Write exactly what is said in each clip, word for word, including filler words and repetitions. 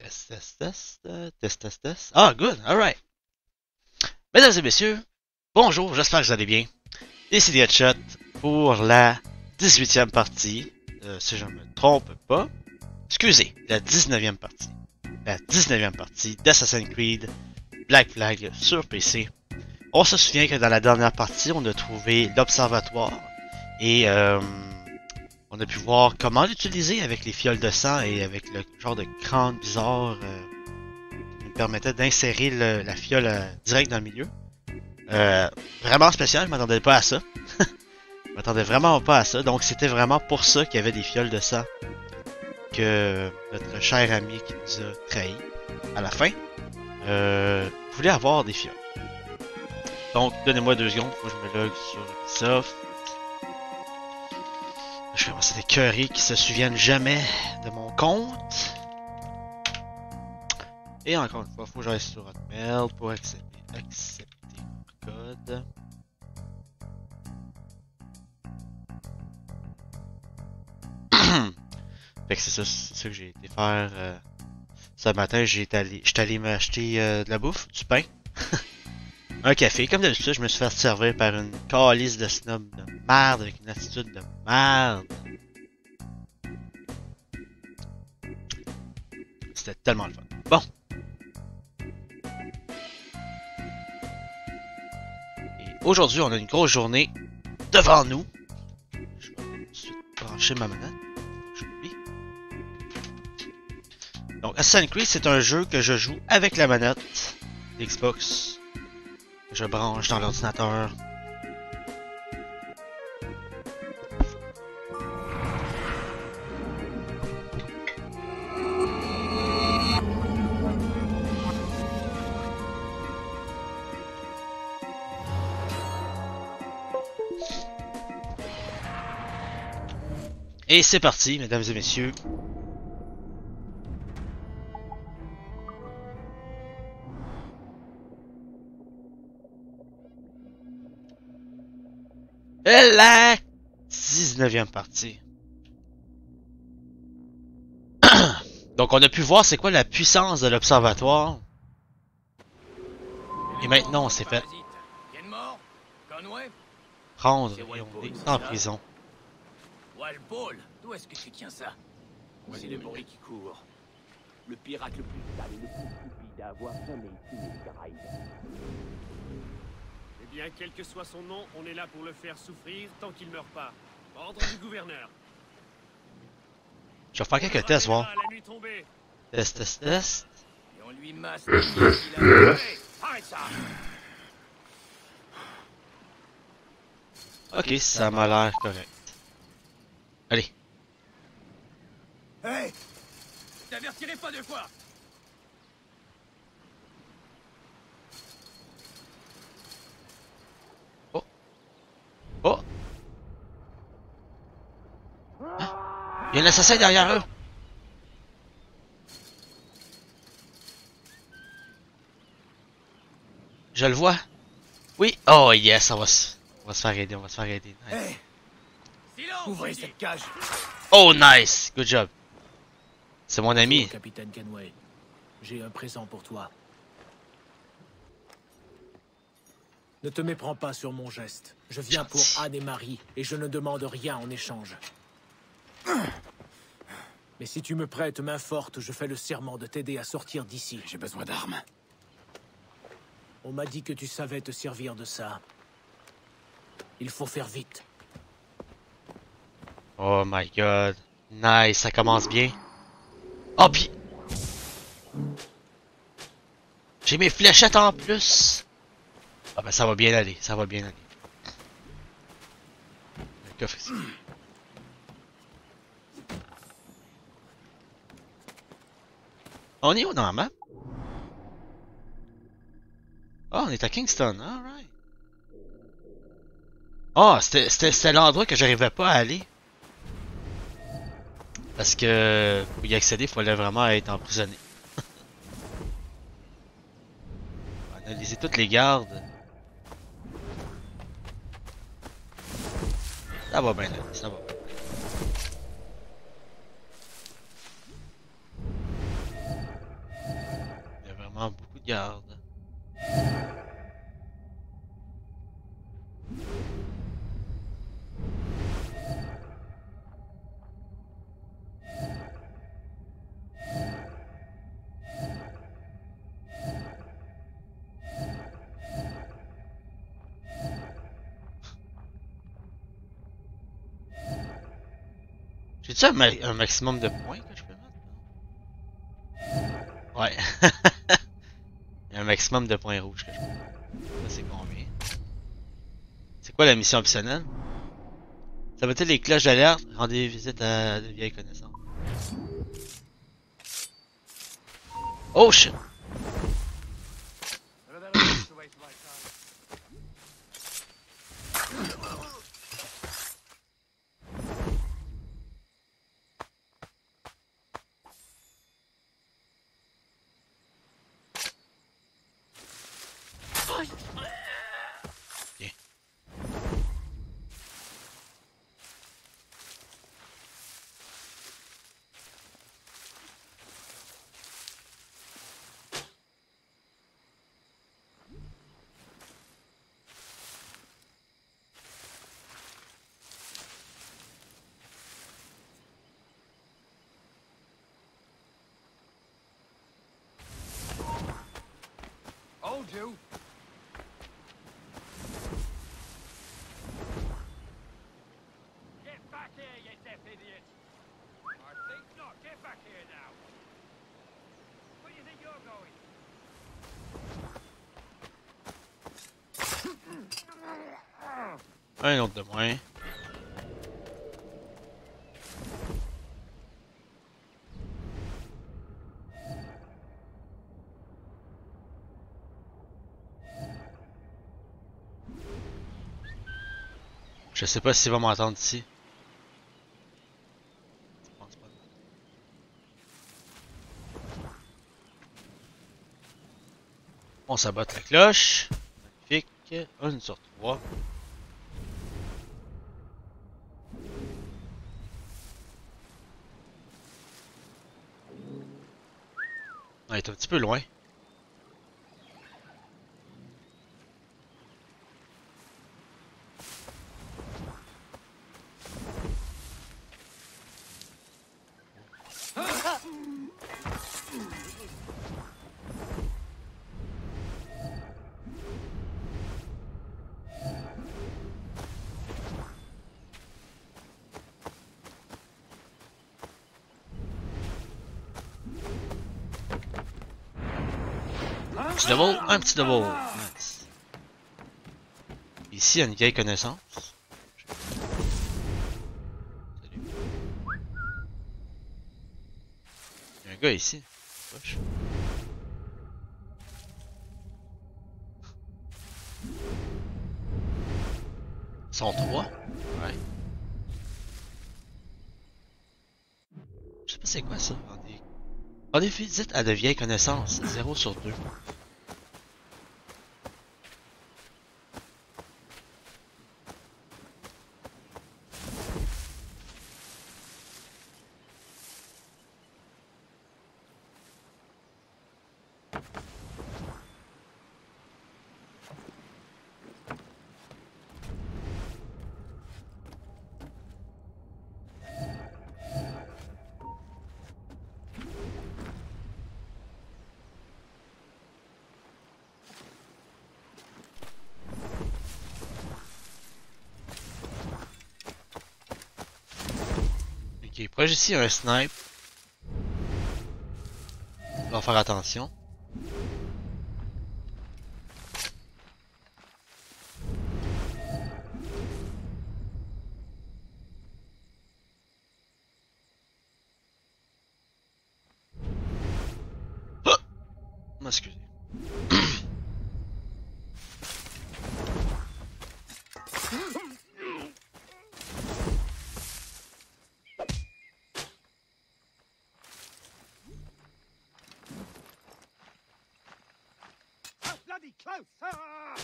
Test, test, test, euh, test, test, test. Ah, good, alright. Mesdames et messieurs, bonjour, j'espère que vous allez bien. Ici The Headshot pour la dix-huitième partie, euh, si je ne me trompe pas. Excusez, la dix-neuvième partie. La dix-neuvième partie d'Assassin's Creed Black Flag sur P C. On se souvient que dans la dernière partie, on a trouvé l'observatoire et euh, on a pu voir comment l'utiliser avec les fioles de sang et avec le genre de crâne bizarre euh, qui nous permettait d'insérer le- la fiole euh, direct dans le milieu. Euh, vraiment spécial, je m'attendais pas à ça. Je m'attendais vraiment pas à ça, donc c'était vraiment pour ça qu'il y avait des fioles de sang que notre cher ami qui nous a trahis à la fin euh, voulait avoir des fioles. Donc, donnez-moi deux secondes, faut que je me log sur Ubisoft. Je commence à être écœuré qu'ils se souviennent jamais de mon compte. Et encore une fois, faut que j'aille sur Hotmail pour accepter, accepter mon code. Fait que c'est ça, c'est ça que j'ai été faire euh, ce matin. J'ai allé, j'étais allé m'acheter euh, de la bouffe, du pain, un café. Comme d'habitude, je me suis fait servir par une calice de snob de merde avec une attitude de merde. C'était tellement le fun. Bon. Et aujourd'hui, on a une grosse journée devant nous. Je vais tout de suite brancher ma manette. J'oublie. Donc, Assassin's Creed, c'est un jeu que je joue avec la manette d'Xbox. Que je branche dans l'ordinateur. Et c'est parti, mesdames et messieurs. La dix-neuvième partie. Donc on a pu voir c'est quoi la puissance de l'observatoire. Et maintenant on s'est fait prendre et on est en prison. Walpole, d'où est-ce que tu tiens ça? C'est le bruit qui court. Le pirate le plus sale et le plus stupide à avoir jamais fini les Caraïbes. Eh bien, quel que soit son nom, on est là pour le faire souffrir tant qu'il meurt pas. Ordre du gouverneur. Je vais faire quelques tests, voir. À la nuit tombée. Test, test, test. Et on lui masse le pied qu'il a. Hey, arrête ça. Ok, ça m'a l'air correct. Allez. Hey! Je t'avertirai pas deux fois! Oh. Oh. Hein? Il y a un assassin derrière eux. Je le vois. Oui. Oh yes, on va se, on va se faire aider, on va se faire aider. Nice. Hey! Silence! Ouvrez cette cage! Oh nice, good job. C'est mon ami. Bonjour, Capitaine Kenway. J'ai un présent pour toi. Ne te méprends pas sur mon geste. Je viens pour Gentil. Anne et Marie, et je ne demande rien en échange. Mais si tu me prêtes main forte, je fais le serment de t'aider à sortir d'ici. J'ai besoin d'armes. On m'a dit que tu savais te servir de ça. Il faut faire vite. Oh my god. Nice, ça commence bien. Oh pis... J'ai mes fléchettes en plus. Ah ben ça va bien aller, ça va bien aller. Le coffre ici. On est où dans la map? Oh, on est à Kingston, alright. Oh, c'était c'était- c'était l'endroit que j'arrivais pas à aller. Parce que pour y accéder, il fallait vraiment être emprisonné. On a analysé toutes les gardes. Ça va bien aller, ça va. J'ai-tu un, ma un maximum de points que je peux mettre? Ouais. Il y a un maximum de points rouges que je peux mettre. Ça, c'est combien? C'est quoi la mission optionnelle? Ça veut dire les cloches d'alerte, rendez visite à de vieilles connaissances. Oh shit! Okay. Hold you. Get back here, you deaf idiot. I think not. Get back here now. Where do you think you're going? Un autre de moins. Je sais pas s'il va m'entendre ici. Je pense pas. On sabote la cloche. Magnifique. Un sur trois. On est un petit peu loin. Un petit double, un petit double. Nice. Ici, il y a une vieille connaissance. Salut. Il y a un gars ici. Wesh. Ils sont trois? Ouais. Je sais pas c'est quoi ça. Rendez, rendez visite à de vieilles connaissances. zéro sur deux. Ok, proche ici, un snipe. On va faire attention. Oh! M'excusez. Bloody close! Ah!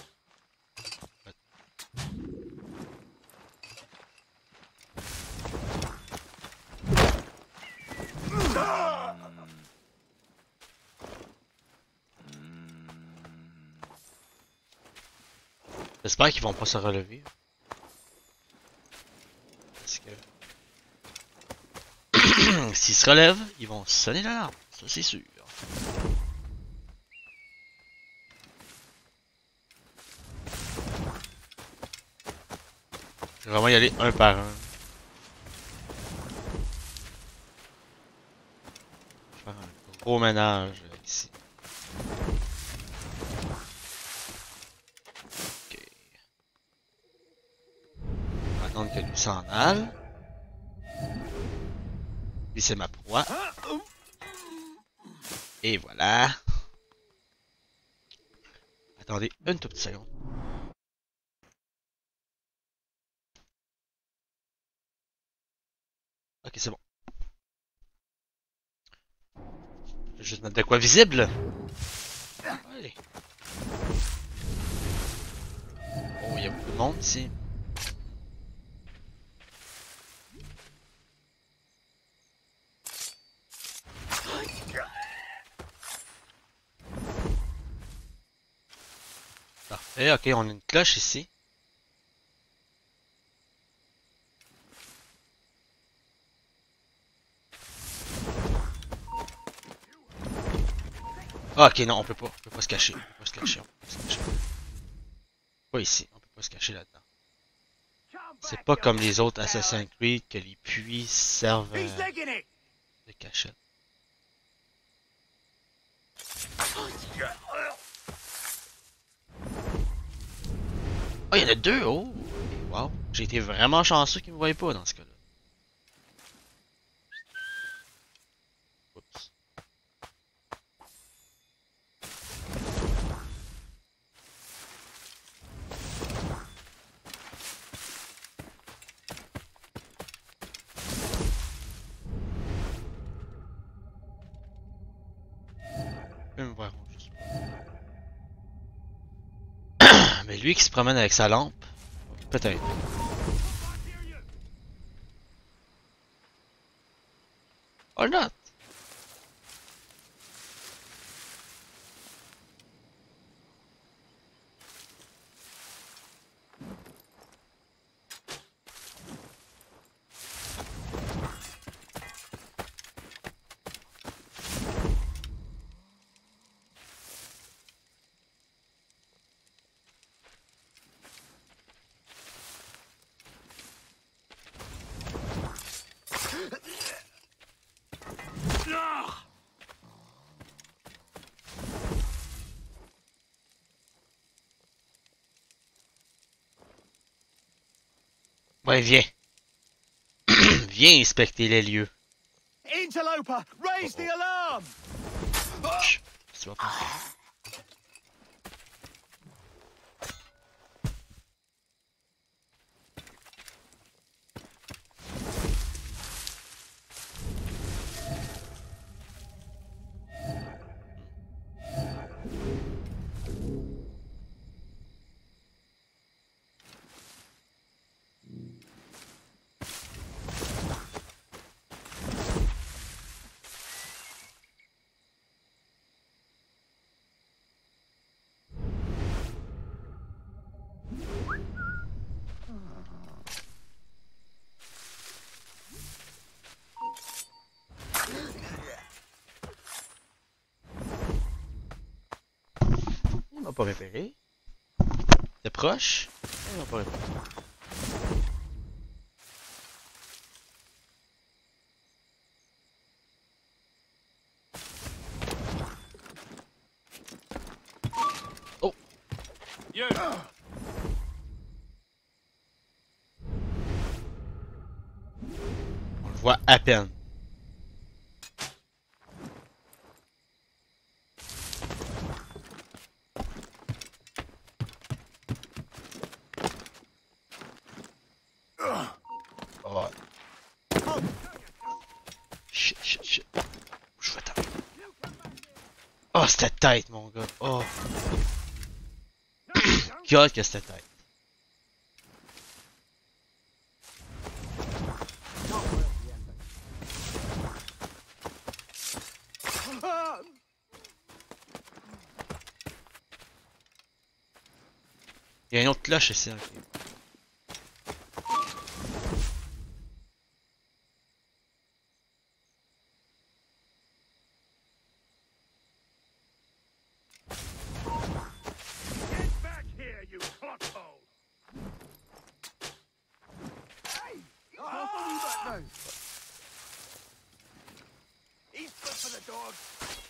J'espère qu'ils vont pas se relever. Parce que... S'ils se relèvent, ils vont sonner l'alarme. Ça, c'est sûr. Je vais vraiment y aller un par un. gros ménage euh, ici. Ok. On va attendre que lui s'en aille. Lui c'est ma proie. Et voilà. Attendez une toute petite seconde. Ok, c'est bon. Je vais juste mettre de quoi visible. Allez. Oh, il y a beaucoup de monde ici. Parfait, ok, on a une cloche ici. Ah, ok, non, on peut pas, on peut pas se cacher. On peut pas se cacher, on peut pas se cacher. Pas ici, on peut pas se cacher là-dedans. C'est pas comme les autres Assassin's Creed que les puits servent euh, de cachette. Oh, il y en a deux, oh! Wow, j'ai été vraiment chanceux qu'ils me voient pas dans ce cas-là. Oups. Ils me verront juste pas. Mais lui qui se promène avec sa lampe, peut-être. Or not! Ouais, viens. Viens inspecter les lieux. Interloper, raise the alarm! Chut, tu vas pas. Il m'a pas repéré. T'es proche? Il m'a pas repéré. Oh! Yo! On le voit à peine. Oh. Shit, shit, shit. Je vais taper. Oh, c'était tête, mon gars. Oh. God, que c'était tête. Il y a une autre cloche ici. Okay. Get back here, you clockhole! Hey! Oh! He's good for the dog.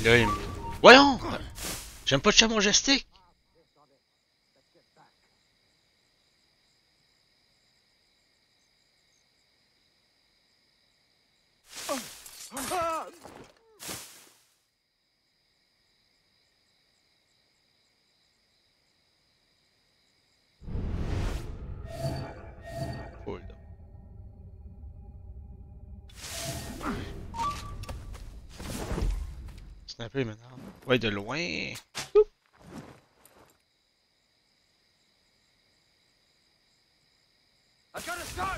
Puis là, il me... Voyons! J'aime pas le chat majestique! Hold up. Snapper maintenant. Ouais, de loin. Oup. I got a start!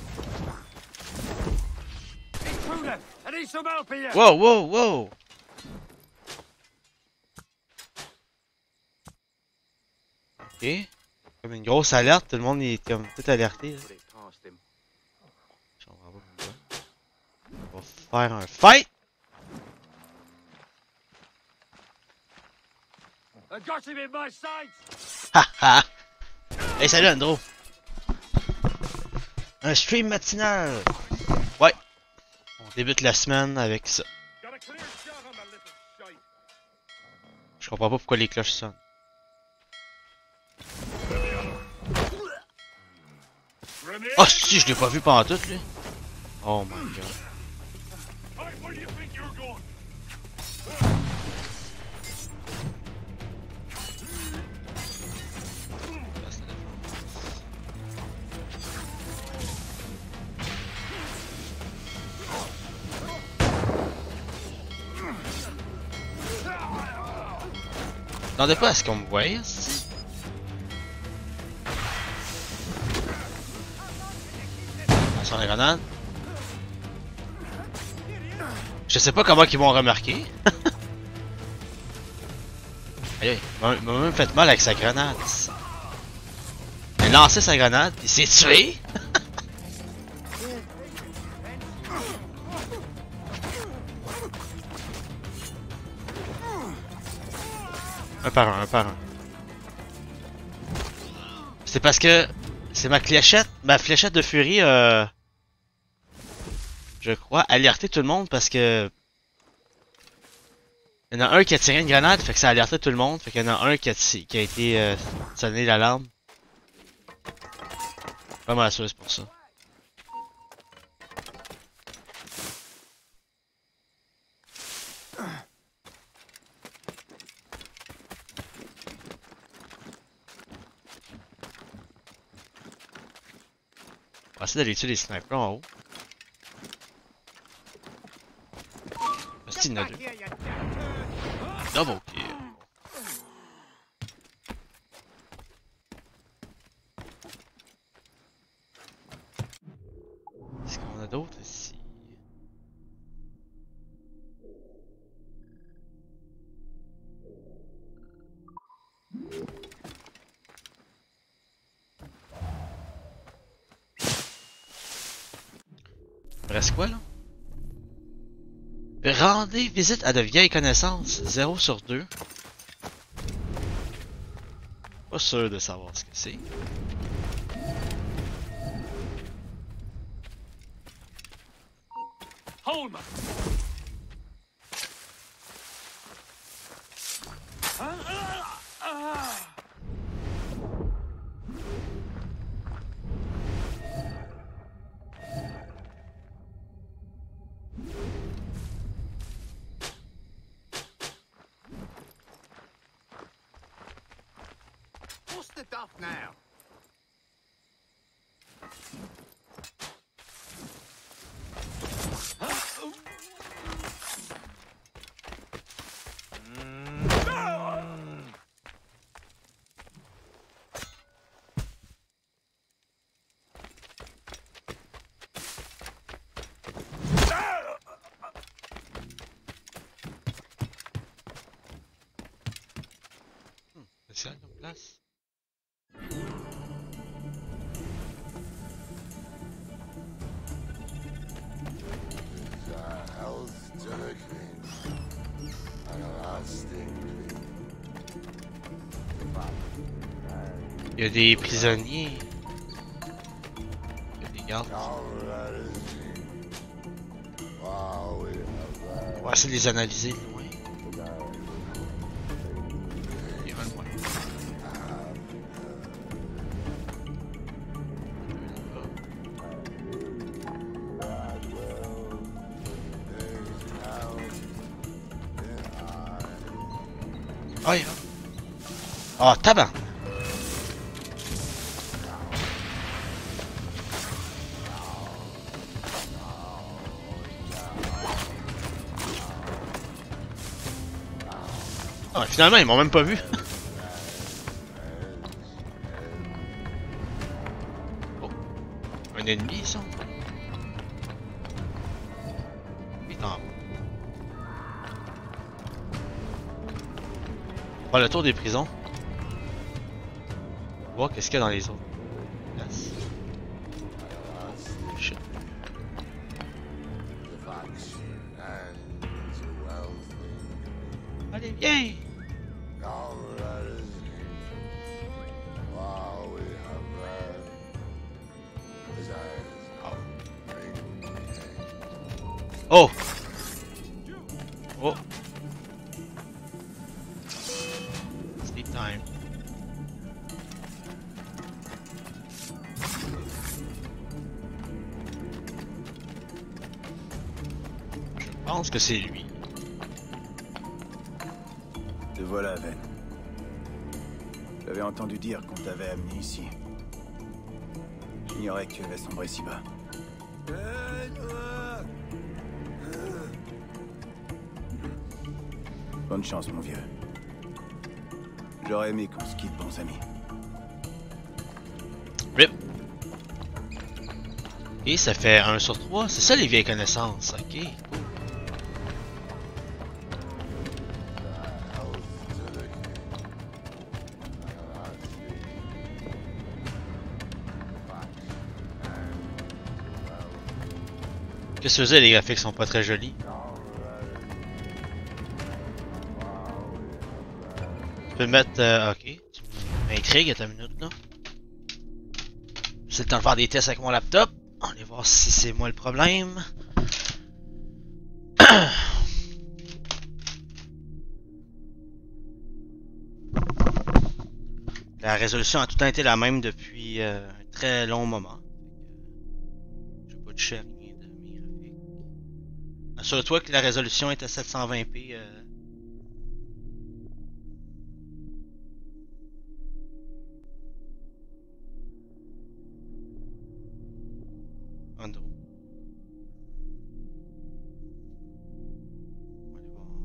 Intruder! I need some help here! Wow, wow, wow! Ok. Comme une grosse alerte, tout le monde est comme tout alerté. Là. Je comprends pas pourquoi. On va faire un fight! I got him in my sights! Haha! Hey, salut Andro! Un stream matinal! Ouais! On débute la semaine avec ça. Got a clear shot on the little shite. Je comprends pas pourquoi les cloches sonnent. Oh si, je l'ai pas vu pendant tout lui! Oh my god. Hey, where do you think you're going? J'attendais pas à ce qu'on me voie, si. Attention les grenades. Je sais pas comment ils vont remarquer. Allez, il m'a même fait mal avec sa grenade. Il a lancé sa grenade, il s'est tué. Un par un, un par un. C'est parce que c'est ma fléchette, ma fléchette de furie, euh, je crois, alerter tout le monde parce que il y en a un qui a tiré une grenade, fait que ça a alerté tout le monde, fait qu'il y en a un qui a, qui a été euh, sonné l'alarme. Vraiment sûr, c'est pour ça. On va essayer d'aller tuer les snipers en haut. C'est une a deux. Double kill. Est-ce qu'on a d'autres ici? Il reste quoi là? Rendez visite à de vieilles connaissances. zéro sur deux. Pas sûr de savoir ce que c'est. Hold me! What's the duff now? Spécial comme place. Il y a des prisonniers. Il y a des gardes. On va essayer de les analyser de loin. Ah, il va. Ah, tabac! Ah, finalement, ils m'ont même pas vu. Oh. Un ennemi, ça. Il est en haut. On va faire le tour des prisons. Voir qu'est-ce qu'il y a dans les autres. Yes. Shit. Allez, viens! Oh! Oh! Sleep time. Je pense que c'est lui. Te voilà, Ven. J'avais entendu dire qu'on t'avait amené ici. J'ignorais que tu avais sombré si bas. Bonne chance, mon vieux. J'aurais aimé qu'on se quitte bons amis. Rip. Et ça fait un sur trois. C'est ça les vieilles connaissances. Ok. Cool. Qu'est-ce que c'est, les graphiques sont pas très jolis. Tu peux mettre... Euh, ok. Tu m'intrigues à ta minute là. C'est le temps de faire des tests avec mon laptop. On va voir si c'est moi le problème. La résolution a tout le temps été la même depuis euh, un très long moment. Je vais pas toucher à rien de mes graphiques. Assure-toi que la résolution est à sept cent vingt p. Euh... Andrew. On va aller voir.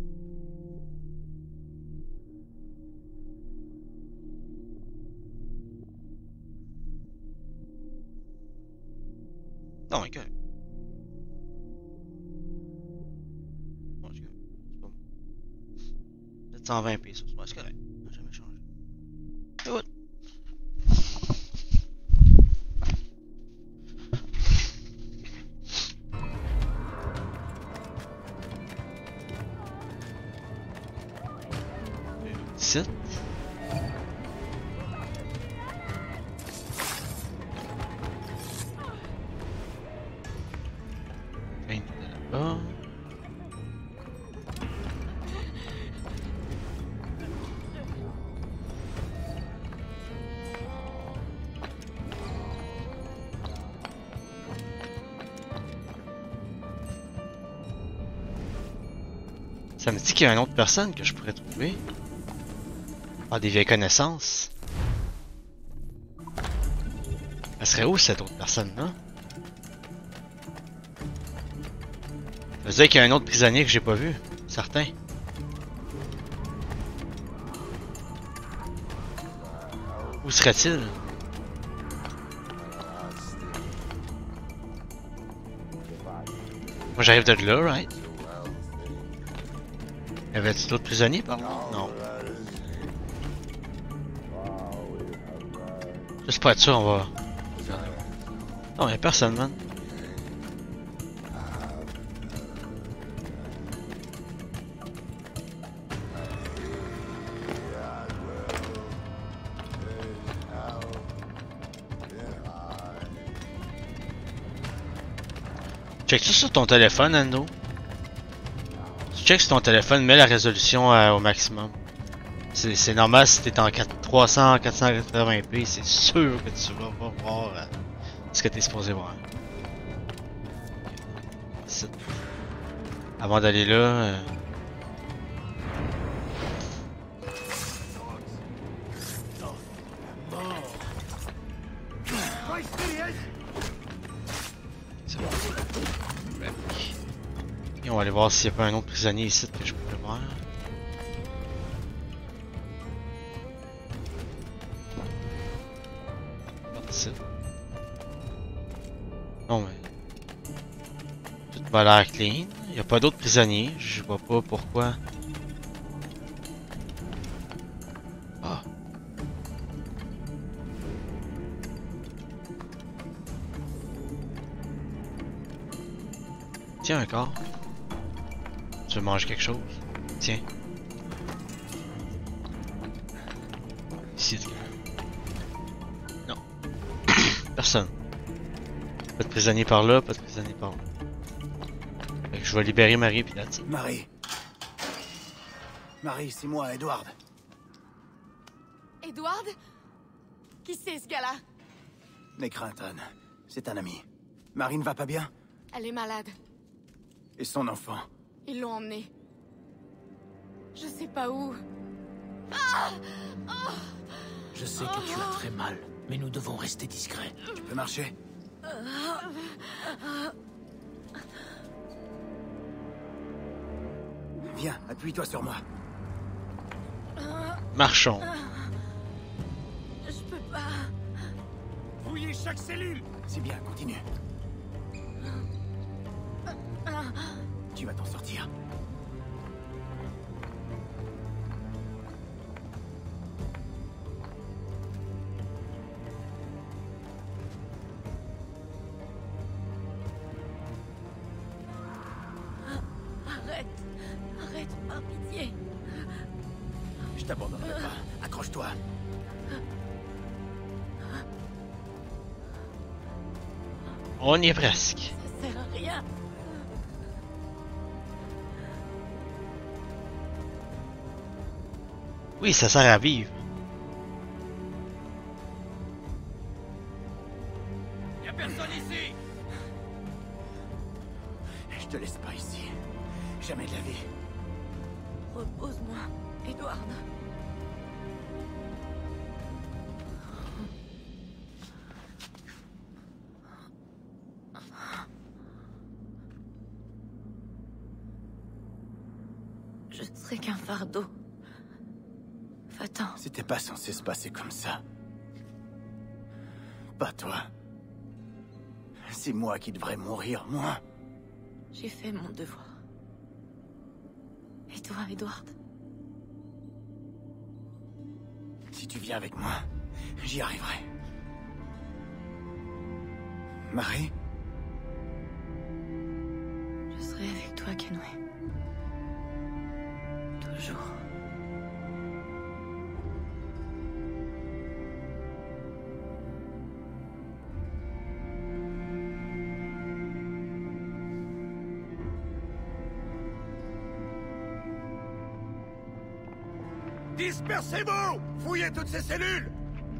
Non, il est correct. Non, c'est correct. C'est pas bon. sept cent vingt p, ça, c'est correct. Ça n'a jamais changé. C'est good. dix-sept. vingt de là-bas. Ça me dit qu'il y a une autre personne que je pourrais trouver. Ah, des vieilles connaissances. Elle serait où cette autre personne-là? Ça veut dire qu'il y a un autre prisonnier que j'ai pas vu, certain. Où serait-il? Moi j'arrive de là, right? Y avait-il d'autres prisonniers par là? Non. Juste pour être sûr, on va... Non, y'a personne, man. Check ça sur ton téléphone, Ando. Tu check sur ton téléphone, mets la résolution euh, au maximum. C'est normal si t'es en trois cents, quatre cent quatre-vingts p, c'est sûr que tu vas pas voir euh, ce que t'es supposé voir. Avant d'aller là... Euh... C'est bon. Ouais. Et on va aller voir s'il n'y a pas un autre prisonnier ici que je pourrais voir. Ici. Non mais... Tout va l'air clean. Il n'y a pas d'autres prisonniers. Je vois pas pourquoi. Ah. Tiens, un corps. Tu veux manger quelque chose? Tiens. Ici. Non. Personne. Pas de prisonnier par là, pas de prisonnier par là. Fait que je vais libérer Marie puis that's it. Marie. Marie, c'est moi, Edward. Edward? Qui c'est ce gars-là? Necranton. C'est un ami. Marie ne va pas bien? Elle est malade. Et son enfant? Ils l'ont emmenée. Je sais pas où. Ah! Oh! Je sais que tu as très mal, mais nous devons rester discrets. Tu peux marcher? Viens, appuie-toi sur moi. Marchons. Je peux pas. Fouillez chaque cellule. C'est bien, continue. Tu vas t'en sortir. Arrête. Arrête, par pitié. Je t'abandonnerai pas. Accroche-toi. On y est presque. Ça sert à rien. Oui, ça sert à vivre. Y a personne ici. Je te laisse pas ici. Jamais de la vie. Repose-moi, Edward. Je serai qu'un fardeau. Va-t'en. C'était pas censé se passer comme ça. Pas toi. C'est moi qui devrais mourir, moi. J'ai fait mon devoir. Et toi, Edward? Si tu viens avec moi, j'y arriverai. Marie? Je serai avec toi, Kenway. Toujours. Dispersez-vous! Fouillez toutes ces cellules!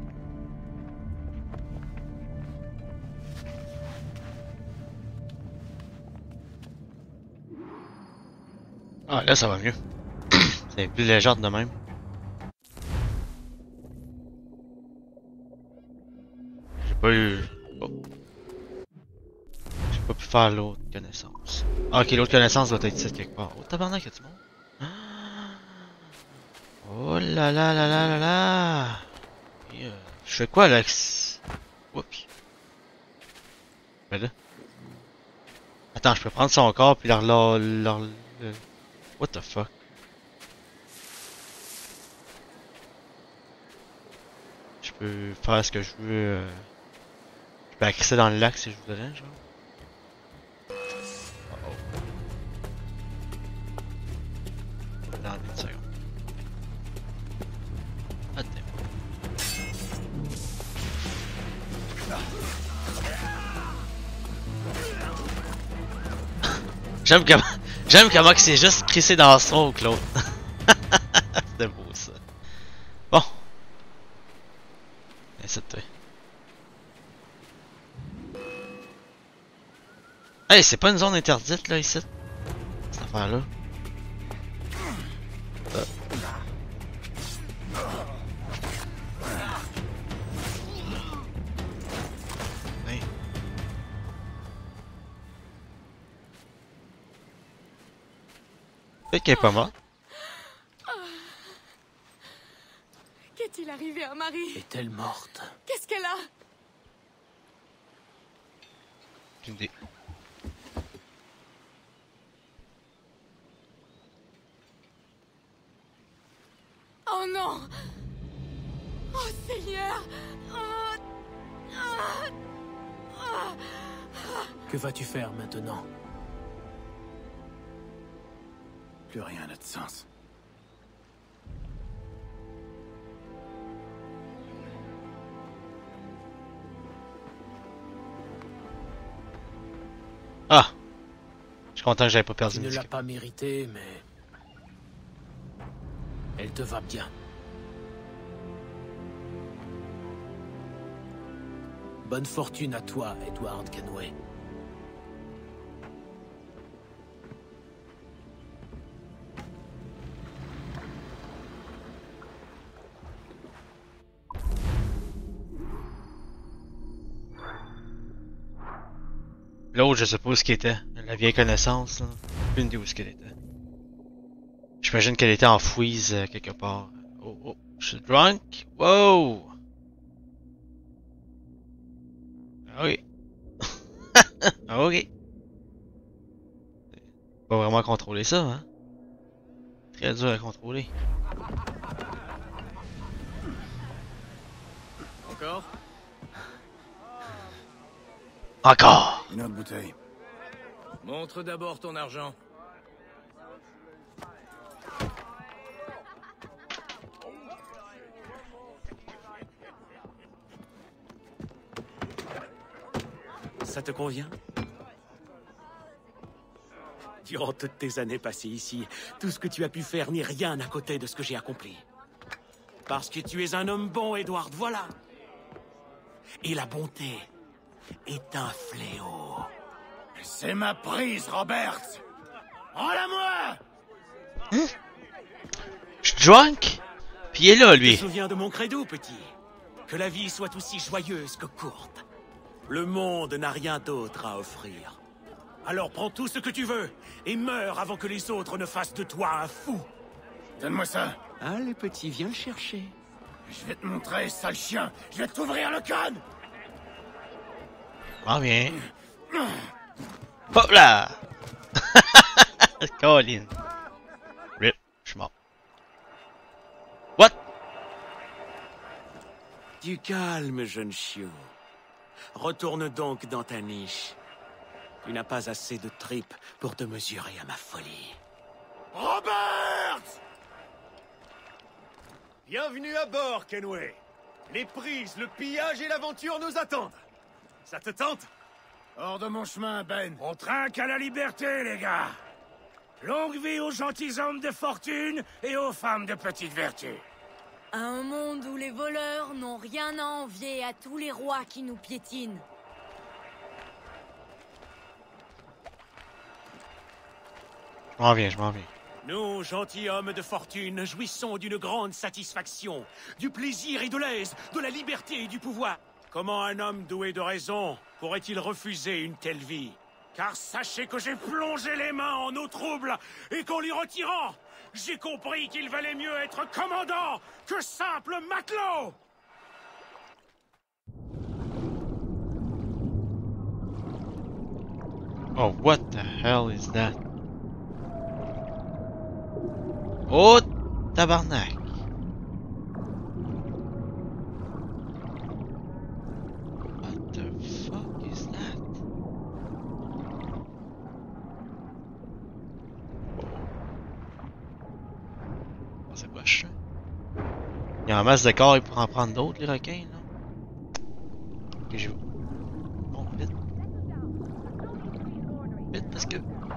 Ah, là, ça va mieux. C'est plus léger de même. J'ai pas eu... Oh. J'ai pas pu faire l'autre connaissance. Ah, ok, l'autre connaissance doit être ici quelque part. Oh, tabarnak, y'a du monde? Oh là là là là là là! Et, euh, je fais quoi, là? Oups. Mais là... Attends, je peux prendre son corps puis leur... leur, leur, leur... What the fuck? Je peux faire ce que je veux. Euh... Je peux accéder dans le lac si je voudrais, genre. Oh oh. Dans une seconde. Attends. J'aime comment... J'aime comment que c'est juste crissé dans le smoke, l'autre. C'était beau, ça. Bon. C'était. Hey, c'est pas une zone interdite, là, ici. Cette affaire-là. Euh. Peut-être qu'elle est pas morte. Qu'est-il arrivé à Marie? Est-elle morte? Qu'est-ce qu'elle a? Aucune idée. Oh non! Oh Seigneur! Oh... Ah... Ah... Que vas-tu faire maintenant? Plus rien n'a de sens. Ah! Je suis content que j'avais pas perdu Tu une ne l'as disque. pas mérité, mais... Elle te va bien. Bonne fortune à toi, Edward Kenway. L'autre, je sais pas où ce qu'elle était. La vieille connaissance, là. Aucune idée où ce qu'elle était. J'imagine qu'elle était enfouie euh, quelque part. Oh, oh, je suis drunk? Wow! Ah oui. Ah ok. Pas vraiment contrôler ça, hein? Très dur à contrôler. Encore? Encore! Une autre bouteille. Montre d'abord ton argent. Ça te convient? Durant toutes tes années passées ici, tout ce que tu as pu faire n'est rien à côté de ce que j'ai accompli. Parce que tu es un homme bon, Edward, voilà. Et la bonté est un fléau. C'est ma prise, Robert. Rends-la-moi! Je suis drunk? Pis il est là, Je lui. me souviens de mon credo, petit. Que la vie soit aussi joyeuse que courte. Le monde n'a rien d'autre à offrir. Alors prends tout ce que tu veux et meurs avant que les autres ne fassent de toi un fou. Donne-moi ça. Allez, petit, viens le chercher. Je vais te montrer, sale chien. Je vais t'ouvrir le crâne. Ah bien. Hop là! Colin. Rip, je suis mort. What? Du calme, jeune chiot. Retourne donc dans ta niche. Tu n'as pas assez de tripes pour te mesurer à ma folie. Robert! Bienvenue à bord, Kenway. Les prises, le pillage et l'aventure nous attendent. Ça te tente? Hors de mon chemin, Ben. On trinque à la liberté, les gars. Longue vie aux gentilshommes de fortune et aux femmes de petite vertu. Un monde où les voleurs n'ont rien à envier à tous les rois qui nous piétinent. Je m'en viens, je m'en viens. Nous, gentilshommes de fortune, jouissons d'une grande satisfaction, du plaisir et de l'aise, de la liberté et du pouvoir. Comment un homme doué de raison pourrait-il refuser une telle vie? Car sachez que j'ai plongé les mains en eau trouble et qu'en l'y retirant, j'ai compris qu'il valait mieux être commandant que simple matelot. Oh, what the hell is that? Oh, tabarnak. What the fuck is that? Oh, c'est quoi ça? Il y a un masse de corps, il pourrait en prendre d'autres, les requins, là. Ok, je vais. Bon, vite. Vite, parce que.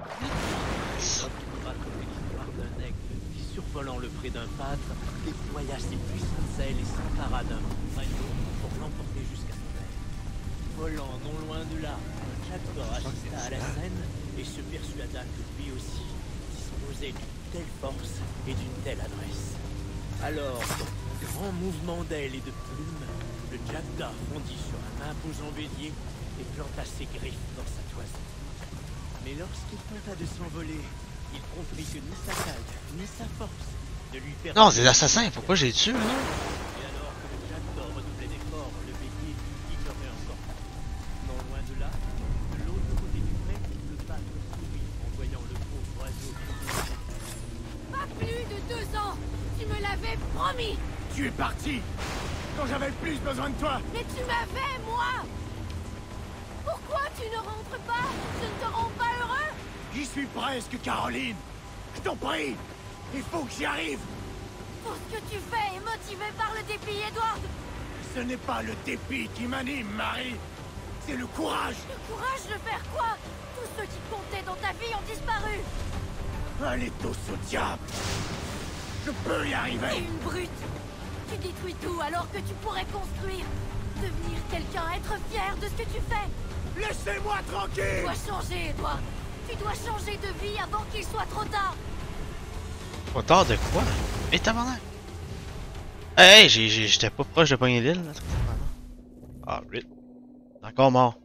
Survolant le pré d'un pâtre, déploya ses puissantes ailes et s'empara d'un maillot pour l'emporter jusqu'à son aile. Volant non loin de là, Jackdaw assista à la scène et se persuada que lui aussi disposait d'une telle force et d'une telle adresse. Alors, grand mouvement d'ailes et de plumes, le Jackdaw fondit sur un imposant bélier et planta ses griffes dans sa toison. Mais lorsqu'il tenta de s'envoler, il comprit que ni sa taille, ni sa force ne lui permettaient... Non, c'est des assassins, pourquoi j'ai tué, là? Et alors que le Jackdaw redoublait d'efforts, le bélier ignorait encore plus. Non loin de là, de l'autre côté du pré, le pâtre sourit en voyant le pauvre oiseau qui nous... Pas plus de deux ans. Tu me l'avais promis. Tu es parti quand j'avais le plus besoin de toi. Mais tu m'avais, moi. Pourquoi tu ne rentres pas? Je ne te rends pas heureux? J'y suis presque, Caroline. Je t'en prie. Il faut que j'y arrive. Tout ce que tu fais est motivé par le dépit, Edward. Ce n'est pas le dépit qui m'anime, Marie. C'est le courage. Le courage de faire quoi? Tous ceux qui comptaient dans ta vie ont disparu. Allez tous au diable. Je peux y T'es arriver. une brute. Tu détruis tout alors que tu pourrais construire. Devenir quelqu'un, être fier de ce que tu fais. Laissez-moi Tu tranquille. dois changer, Edward. Tu dois changer de vie avant qu'il soit trop tard. Trop tard de quoi? Et tabarnak! Hey, hey, j'étais pas proche de pogner l'île, là. Ah, rip. Encore mort.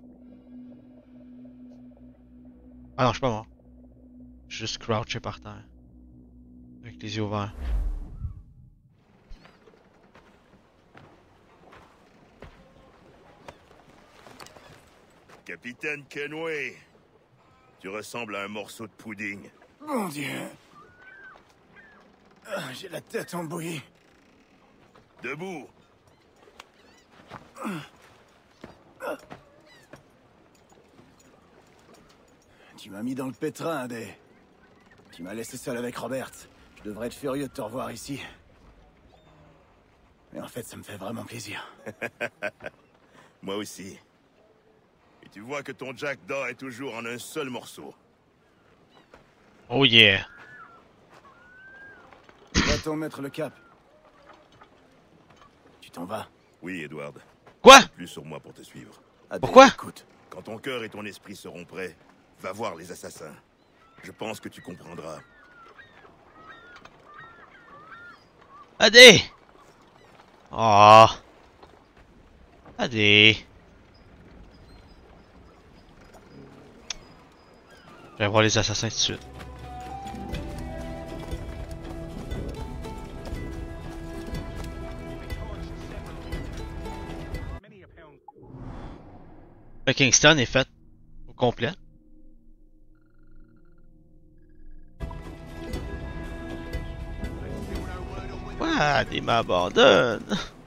Ah non, je suis pas mort. Je suis juste crouché par terre. Avec les yeux ouverts. Capitaine Kenway, tu ressembles à un morceau de pudding. Mon Dieu. Ah, j'ai la tête en bouillie. Debout. Tu m'as mis dans le pétrin, Day. Tu m'as laissé seul avec Robert. Je devrais être furieux de te revoir ici. Mais en fait, ça me fait vraiment plaisir. Moi aussi. Et tu vois que ton Jackdaw est toujours en un seul morceau. Oh yeah! Va-t-on mettre le cap? Tu t'en vas? Oui, Edward. Quoi? Plus sur moi pour te suivre. Adé, Pourquoi? Écoute, Quand ton cœur et ton esprit seront prêts, va voir les assassins. Je pense que tu comprendras. Adé! Oh! Adé! Je vais voir les assassins tout de suite. Le Kingston est fait au complet. Ouais, des m'abandonne.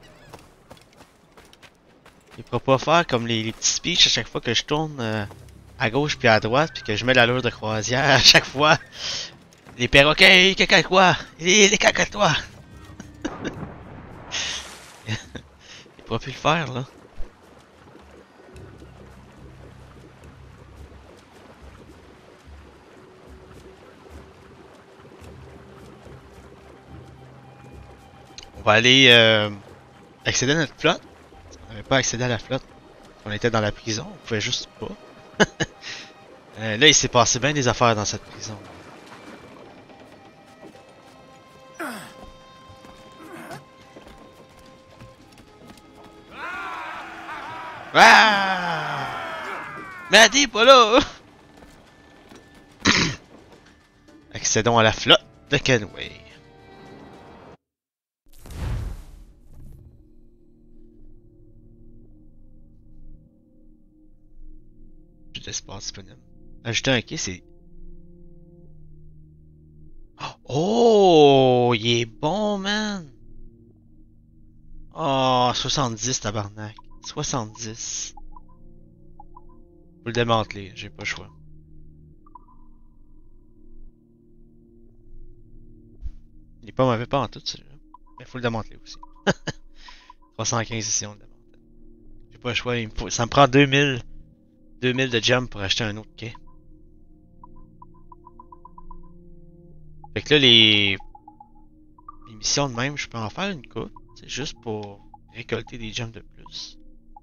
Il pourra pas faire comme les, les petits speeches à chaque fois que je tourne euh, à gauche puis à droite puis que je mets l'allure de croisière à chaque fois. Les perroquets, caca quoi? Les, les cacatois. Il pourra plus le faire là. On va aller euh, accéder à notre flotte. On n'avait pas accédé à la flotte. On était dans la prison, on pouvait juste pas. euh, là, il s'est passé bien des affaires dans cette prison. Ah! Maddy, pas là! Accédons à la flotte de Kenway. Plus d'espace disponible. Ajouter un quai, c'est... Oh! Il est bon, man! Oh, soixante-dix, tabarnak. soixante-dix. Faut le démanteler, j'ai pas le choix. Il est pas mauvais pas en tout, celui-là. Mais faut le démanteler aussi. trois cent quinze ici, on le démantèle. J'ai pas le choix, il me faut... ça me prend deux mille. deux mille de gems pour acheter un autre quai. Fait que là, les... les missions de même, je peux en faire une coupe. C'est juste pour récolter des gems de plus.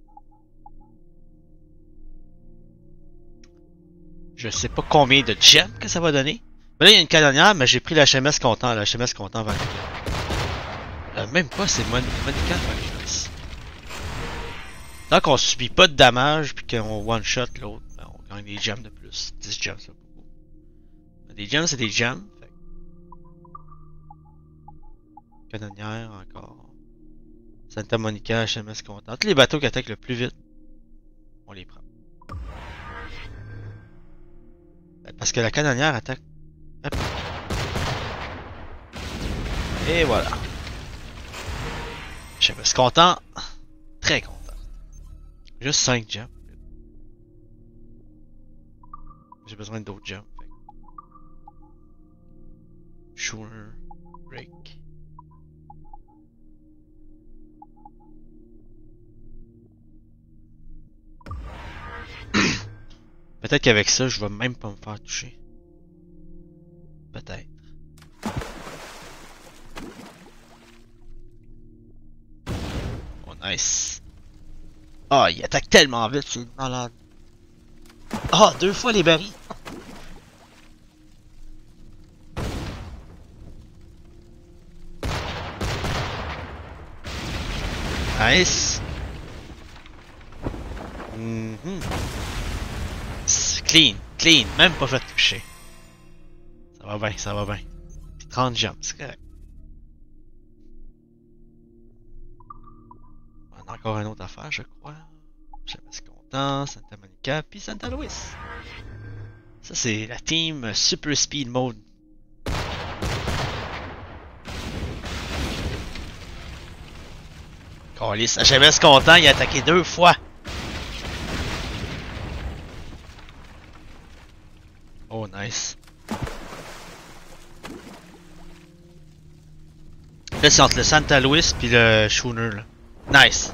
Je sais pas combien de gems que ça va donner. Mais là, il y a une canonnière, mais j'ai pris la H M S Content. La H M S Content va euh, même pas, c'est Mon Monica Vangelis. Tant qu'on subit pas de damage puis qu'on one-shot l'autre, ben on gagne des gems de plus. dix gems, c'est beaucoup. Des gems, c'est des gems. Fait. Canonnière encore. Santa Monica, H M S Content. Tous les bateaux qui attaquent le plus vite, on les prend. Parce que la canonnière attaque. Hop. Et voilà. H M S Content. Très content. Juste cinq gems. J'ai besoin d'autres gems. Schooner, Rick. Peut-être qu'avec ça, je vais même pas me faire toucher. Peut-être. Oh, nice. Ah, oh, il attaque tellement vite, c'est malade. Ah, oh, deux fois les barils. Nice. Mm-hmm. Clean, clean, même pas fait toucher. Ça va bien, ça va bien. Puis trente gems, c'est correct. On a encore une autre affaire, je crois. Je suis content, Santa Monica, puis Santa Louis. Ça, c'est la team Super Speed Mode. Calisse, H M S Content, il a attaqué deux fois. Oh, nice. Là, c'est entre le Santa Louis puis le Schooner, là. Nice.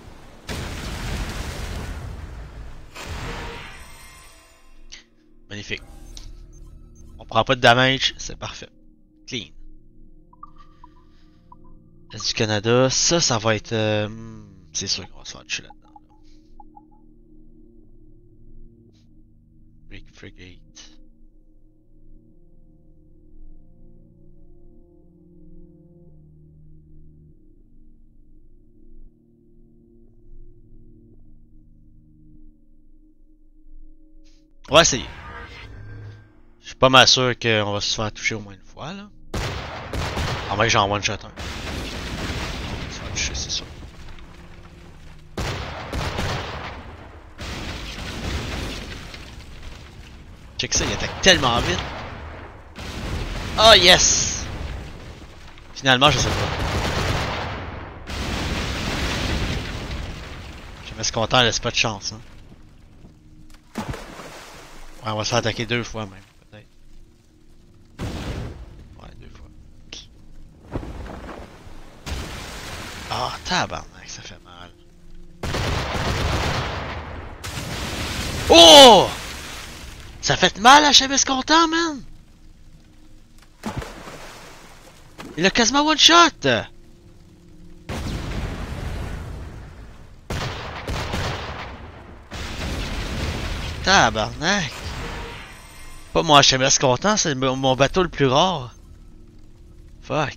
Magnifique. On prend pas de damage, c'est parfait. Clean. Est du Canada, ça, ça va être... Euh, c'est sûr qu'on va se faire tuer là-dedans. Break Frigate. On va essayer. Je suis pas mal sûr qu'on va se faire toucher au moins une fois, là. En vrai, j'en one shot un. On va se faire toucher, c'est sûr. Check ça, il attaque tellement vite. Oh yes! Finalement, je sais pas. Je me suis content, elle laisse pas de chance, hein. Ouais, on va se faire attaquer deux fois même, peut-être. Ouais, deux fois. Ah, tabarnak, ça fait mal. Oh! Ça fait mal à H M S Content, man! Il a quasiment one shot! Tabarnak! Pas mon H M S Content, c'est mon bateau le plus rare. Fuck.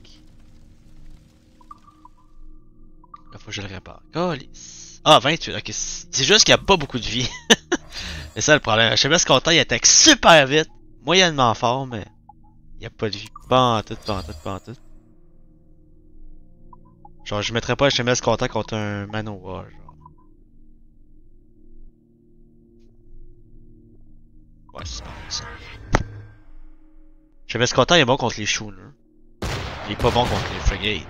Là, faut que je le répare. Calice. Ah, vingt-huit, ok. C'est juste qu'il n'y a pas beaucoup de vie. C'est ça le problème. H M S Content, il attaque super vite. Moyennement fort, mais il n'y a pas de vie. Pas en tout, pas en tout, pas en tout. Genre, je mettrais pas H M S Content contre un Manowar, genre. Ouais, c'est pas ça. H M S Content, il est bon contre les Schooners. Il est pas bon contre les Frigates.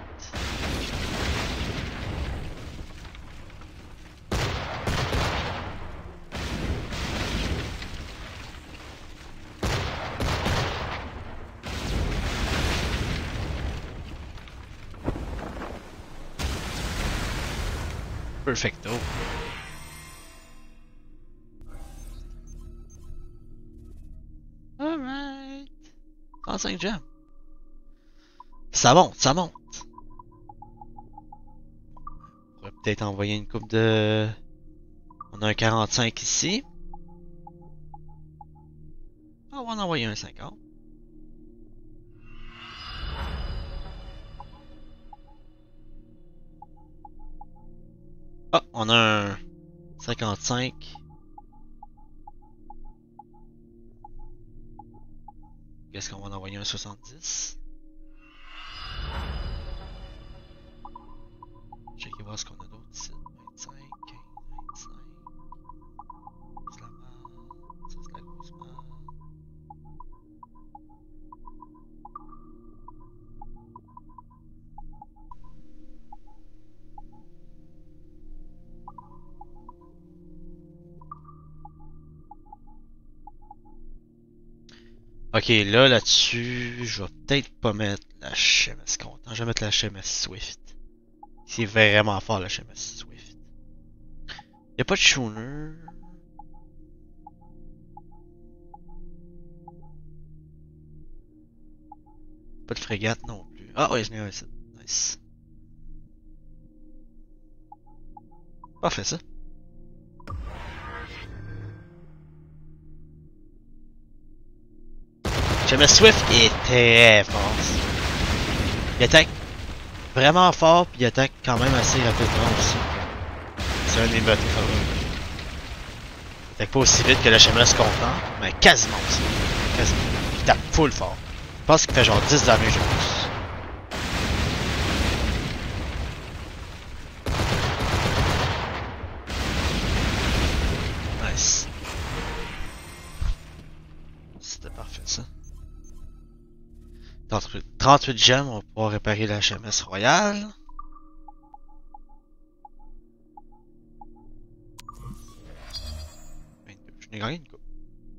Perfecto. Alright. trente-cinq gems. Ça monte, ça monte. On pourrait peut-être envoyer une coupe de... On a un quarante-cinq ici. On va en envoyer un cinquante. Ah, on a un cinquante-cinq. Est-ce qu'on va en envoyer un soixante-dix? Checker voir ce qu'on a d'autre ici. vingt-cinq, quinze, vingt-cinq. C'est la merde. Ça, c'est la grosse merde. Ok, là, là-dessus, je vais peut-être pas mettre la H M S Content. Je vais mettre la H M S Swift. C'est vraiment fort, la H M S Swift. Y'a pas de schooner. Pas de frégate non plus. Ah ouais, je n'ai un ici. Nice. Parfait, ça. H M S Swift est très fort. Il attaque vraiment fort, puis il attaque quand même assez rapidement aussi. C'est un des bateaux favoris. Il attaque pas aussi vite que le H M S Content, mais quasiment aussi. Quasiment. Il tape full fort. Je pense qu'il fait genre dix damage de plus. Nice. C'était parfait ça. trente-huit gemmes, on va pouvoir réparer la H M S Royale. vingt-deux, je n'ai gagné une coupe.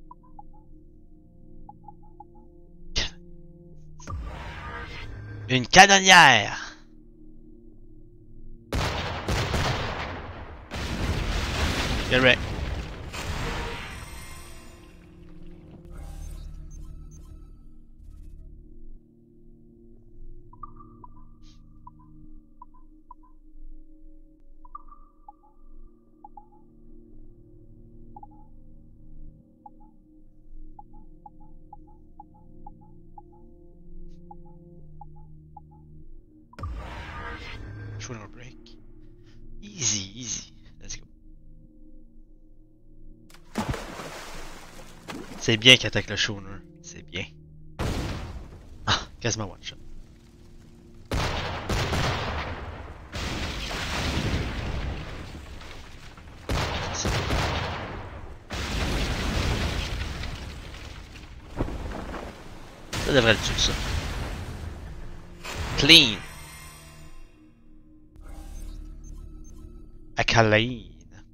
Une canonnière! Get ready. Schooner break. Easy, easy. Let's go. C'est bien qu'il attaque le schooner. C'est bien. Ah, quasiment one shot. Ça devrait le tuer, ça. Clean. Akaline.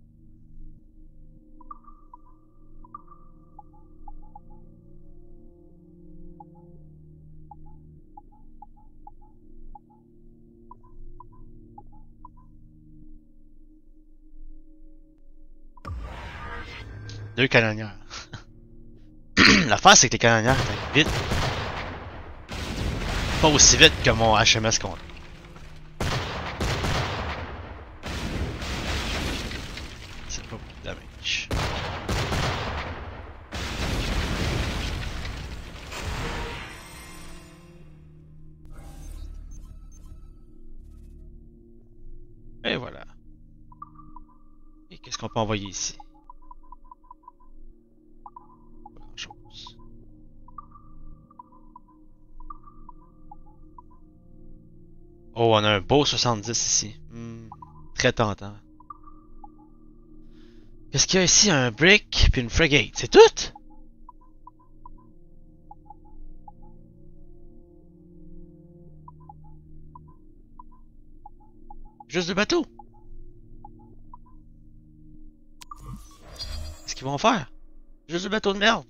Deux canonnières. L'affaire, c'est que les canonnières attaquent vite. Pas aussi vite que mon H M S Content. C'est pas beaucoup de damage. Et voilà. Et qu'est-ce qu'on peut envoyer ici? Pas grand chose. Oh, on a un beau soixante-dix ici. Hmm, très tentant. Qu'est-ce qu'il y a ici? Un brick puis une frigate. C'est tout? Juste deux bateaux. Qu'est-ce qu'ils vont faire? Juste deux bateaux de merde.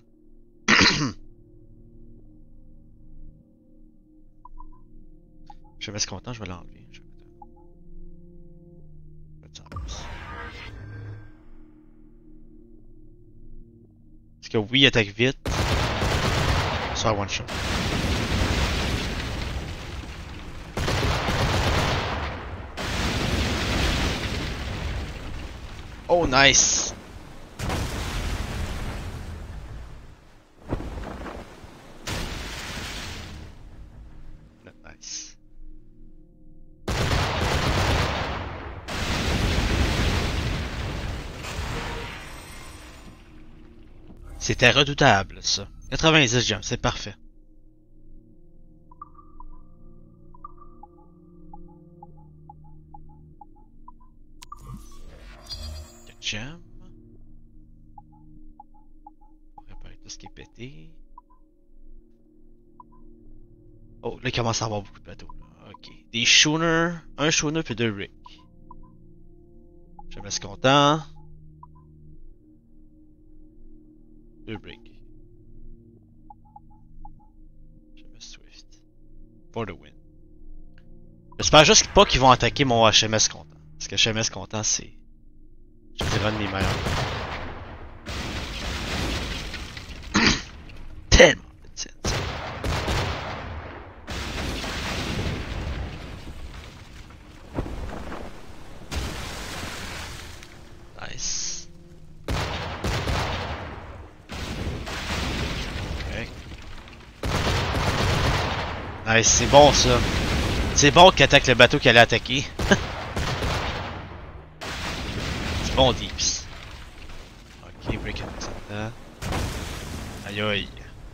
Je vais mettre content, je vais l'enlever. Je vais mettre ça en plus. Parce que oui, il attaque vite. Ça one shot. Oh, nice! Nice. C'était redoutable, ça. quatre-vingt-dix gemmes, c'est parfait. gems. Pour réparer tout ce qui est pété. Oh, là il commence à avoir beaucoup de bateaux. Là. Ok. Des schooners. Un schooner puis deux rigs. Je me suis content. Deux briques. Je me Swift. For the win. J'espère juste pas qu'ils vont attaquer mon H M S Content. Parce que H M S Content, c'est... Je dirais un de mes meilleurs. Tellement petit. Nice. Okay. Nice, c'est bon ça. C'est bon qu'il attaque le bateau qu'il allait attaquer. C'est bon, Deeps. Ok, break avec ça. Aïe aïe.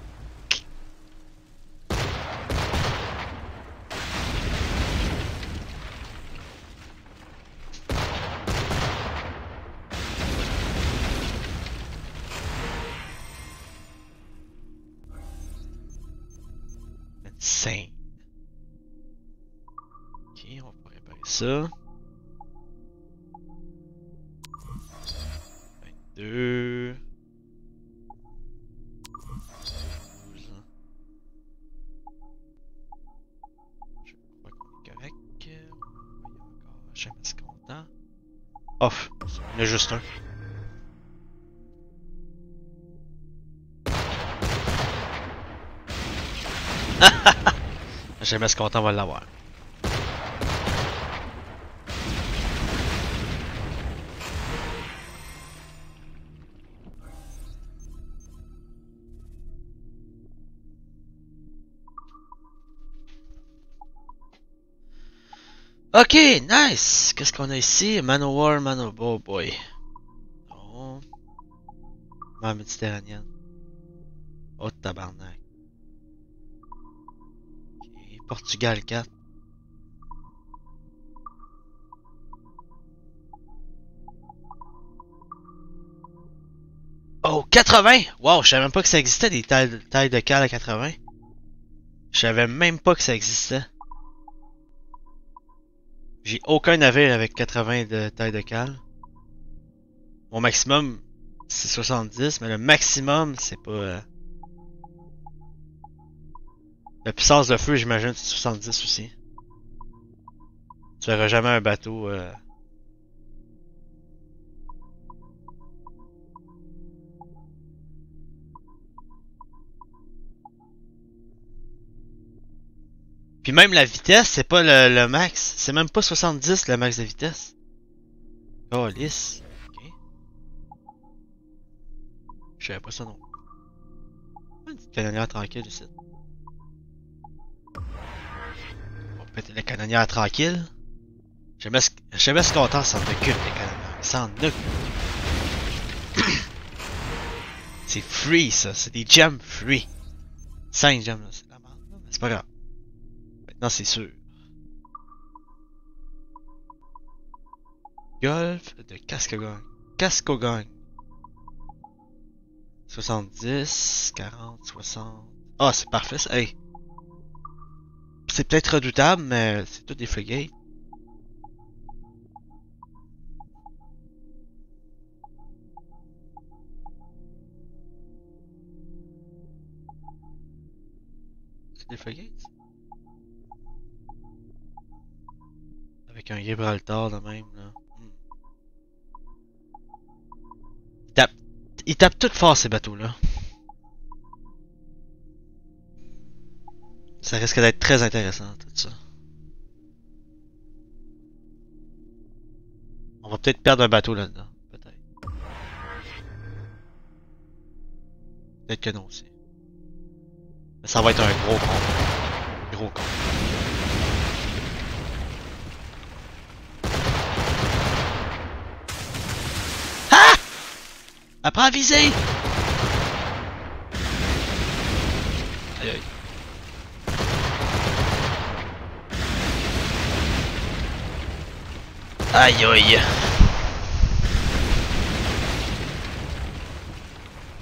Insane. Ok, on va réparer ça. vingt-deux. douze. Je crois qu'on est correct. Il y a encore H M S Content. Off. Il y en a juste un. H M S Content, on va l'avoir. Ok, nice! Qu'est-ce qu'on a ici? Manowar, Manowar, oh boy. Oh. Mer Méditerranéenne. Oh tabarnak. Ok, Portugal quatre. Oh, quatre-vingts! Wow, je savais même pas que ça existait des tailles, tailles de cale à quatre-vingts. Je savais même pas que ça existait. J'ai aucun navire avec quatre-vingts de taille de cale. Mon maximum, c'est soixante-dix, mais le maximum, c'est pas... Euh... La puissance de feu, j'imagine, c'est soixante-dix aussi. Tu verras jamais un bateau... Euh... Puis même la vitesse, c'est pas le, le max. C'est même pas soixante-dix le max de vitesse. Oh, lisse. Ok. Je savais pas ça non. Une petite canonnière tranquille ici. On va péter la canonnière tranquille. Je sais pas ce content s'en occupe les canonnières. Ils s'en occupent. C'est free ça, c'est des gems free. cinq gems là, c'est la merde, mais c'est pas grave. Maintenant c'est sûr. Golf de Cascogang. Cascogang. soixante-dix, quarante, soixante. Ah, c'est parfait ça. Hey. C'est peut-être redoutable, mais c'est tout des frigates. C'est des frigates. Avec un Gibraltar de même, là. Hmm. Ils tapent, ils tapent tout fort ces bateaux-là. Ça risque d'être très intéressant, tout ça. On va peut-être perdre un bateau là-dedans. Peut-être. Peut-être que non aussi. Mais ça va être un gros con. Gros con. Ah! Apprends à viser! Aïe aïe. Aïe aïe.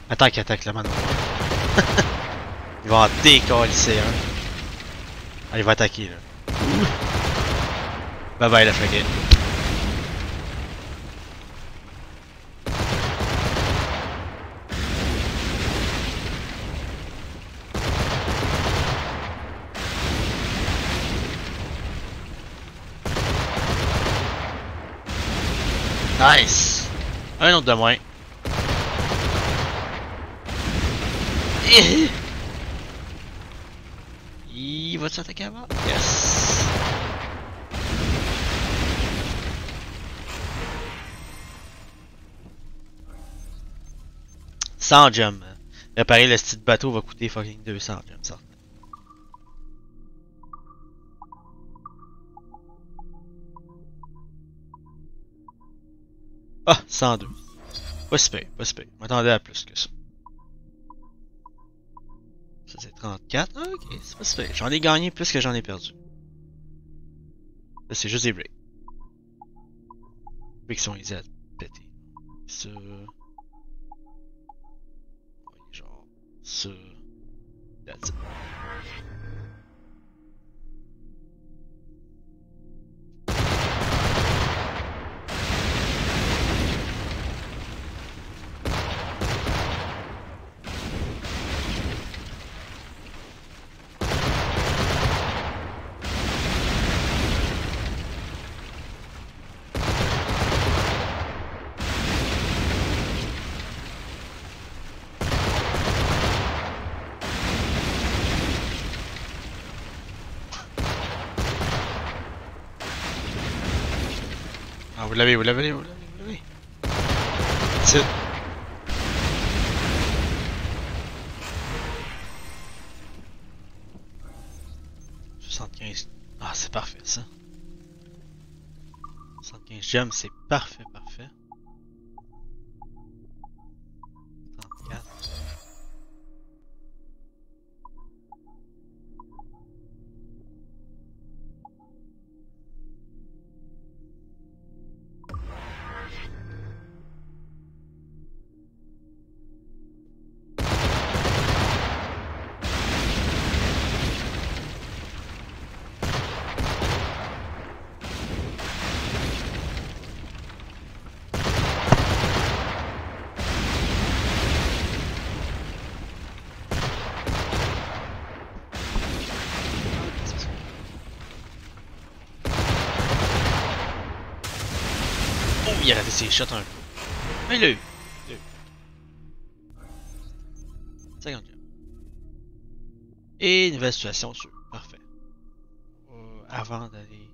Attends qu'il attaque le manoir. Il va en décalisser un. Ah, il va attaquer là. Bye bye la frégate. Nice! Un autre de moins. Il va s'attaquer avant? Yes! cent gems. Réparer le style bateau va coûter fucking deux cents gems, ça. Ah, cent deux. Pas si pire, pas si pire. Je m'attendais à plus que ça. Ça c'est trente-quatre. Ah, ok, c'est pas si pire. J'en ai gagné plus que j'en ai perdu. Là c'est juste des breaks. Breaks sont easy à péter. Ça. Genre. Ça. That's it. Ah, vous l'avez, vous l'avez, vous l'avez, vous l'avez. C'est... soixante-quinze. Ah, c'est parfait, ça. soixante-quinze gemmes, c'est parfait, parfait. trente-quatre. Oh, il a raté ses shots un peu. Mais le. cinquante gemmes. Et nouvelle situation sur. Parfait. Euh, avant d'aller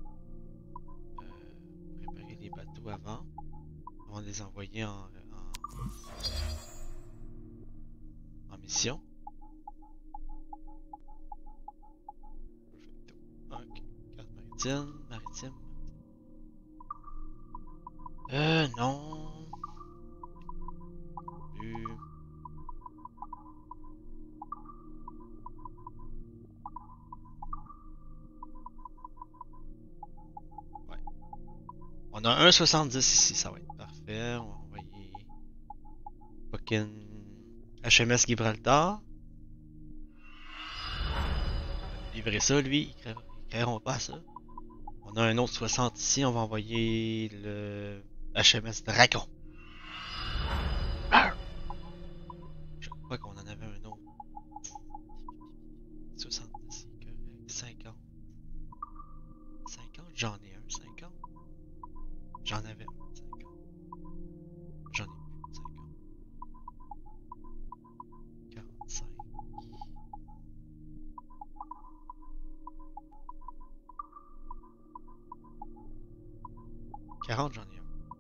euh, préparer les bateaux avant. On va les envoyer en, en, en mission. Ok. Carte maritime, maritime. Euh, non. Plus. Ouais. On a un soixante-dix ici, ça va être parfait. On va envoyer fucking H M S Gibraltar. Livrer ça, lui, ils créeront pas ça. On a un autre soixante ici, on va envoyer le H M S Dragon. Je crois qu'on en avait un autre. soixante-dix, cinquante. cinquante, j'en ai un, cinquante. J'en avais un, cinquante. J'en ai plus, cinquante. quarante-cinq. quarante, j'en ai un.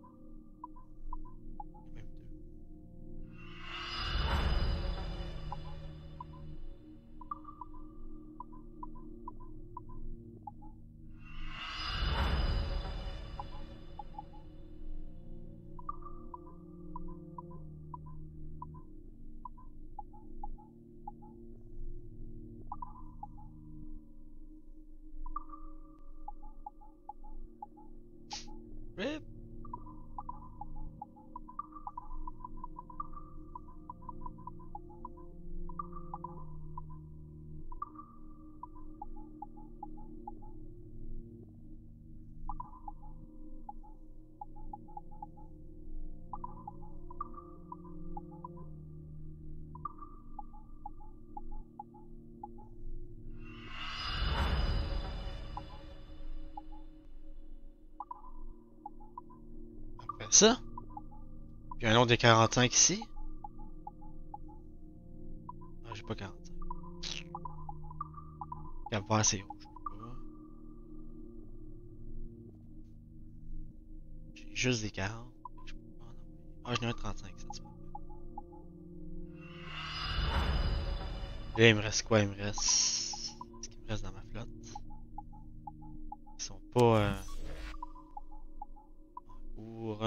Même deux. Rip. Ça. Puis un autre des quarante-cinq ici. Ah, j'ai pas quarante-cinq. Cap vert, c'est rouge. J'ai juste des quarante. Ah, j'en ai un trente-cinq, ça, tu vois. Là, il me reste quoi? Il me reste... Ce qu'il me reste dans ma flotte. Ils sont pas... Euh... en cours.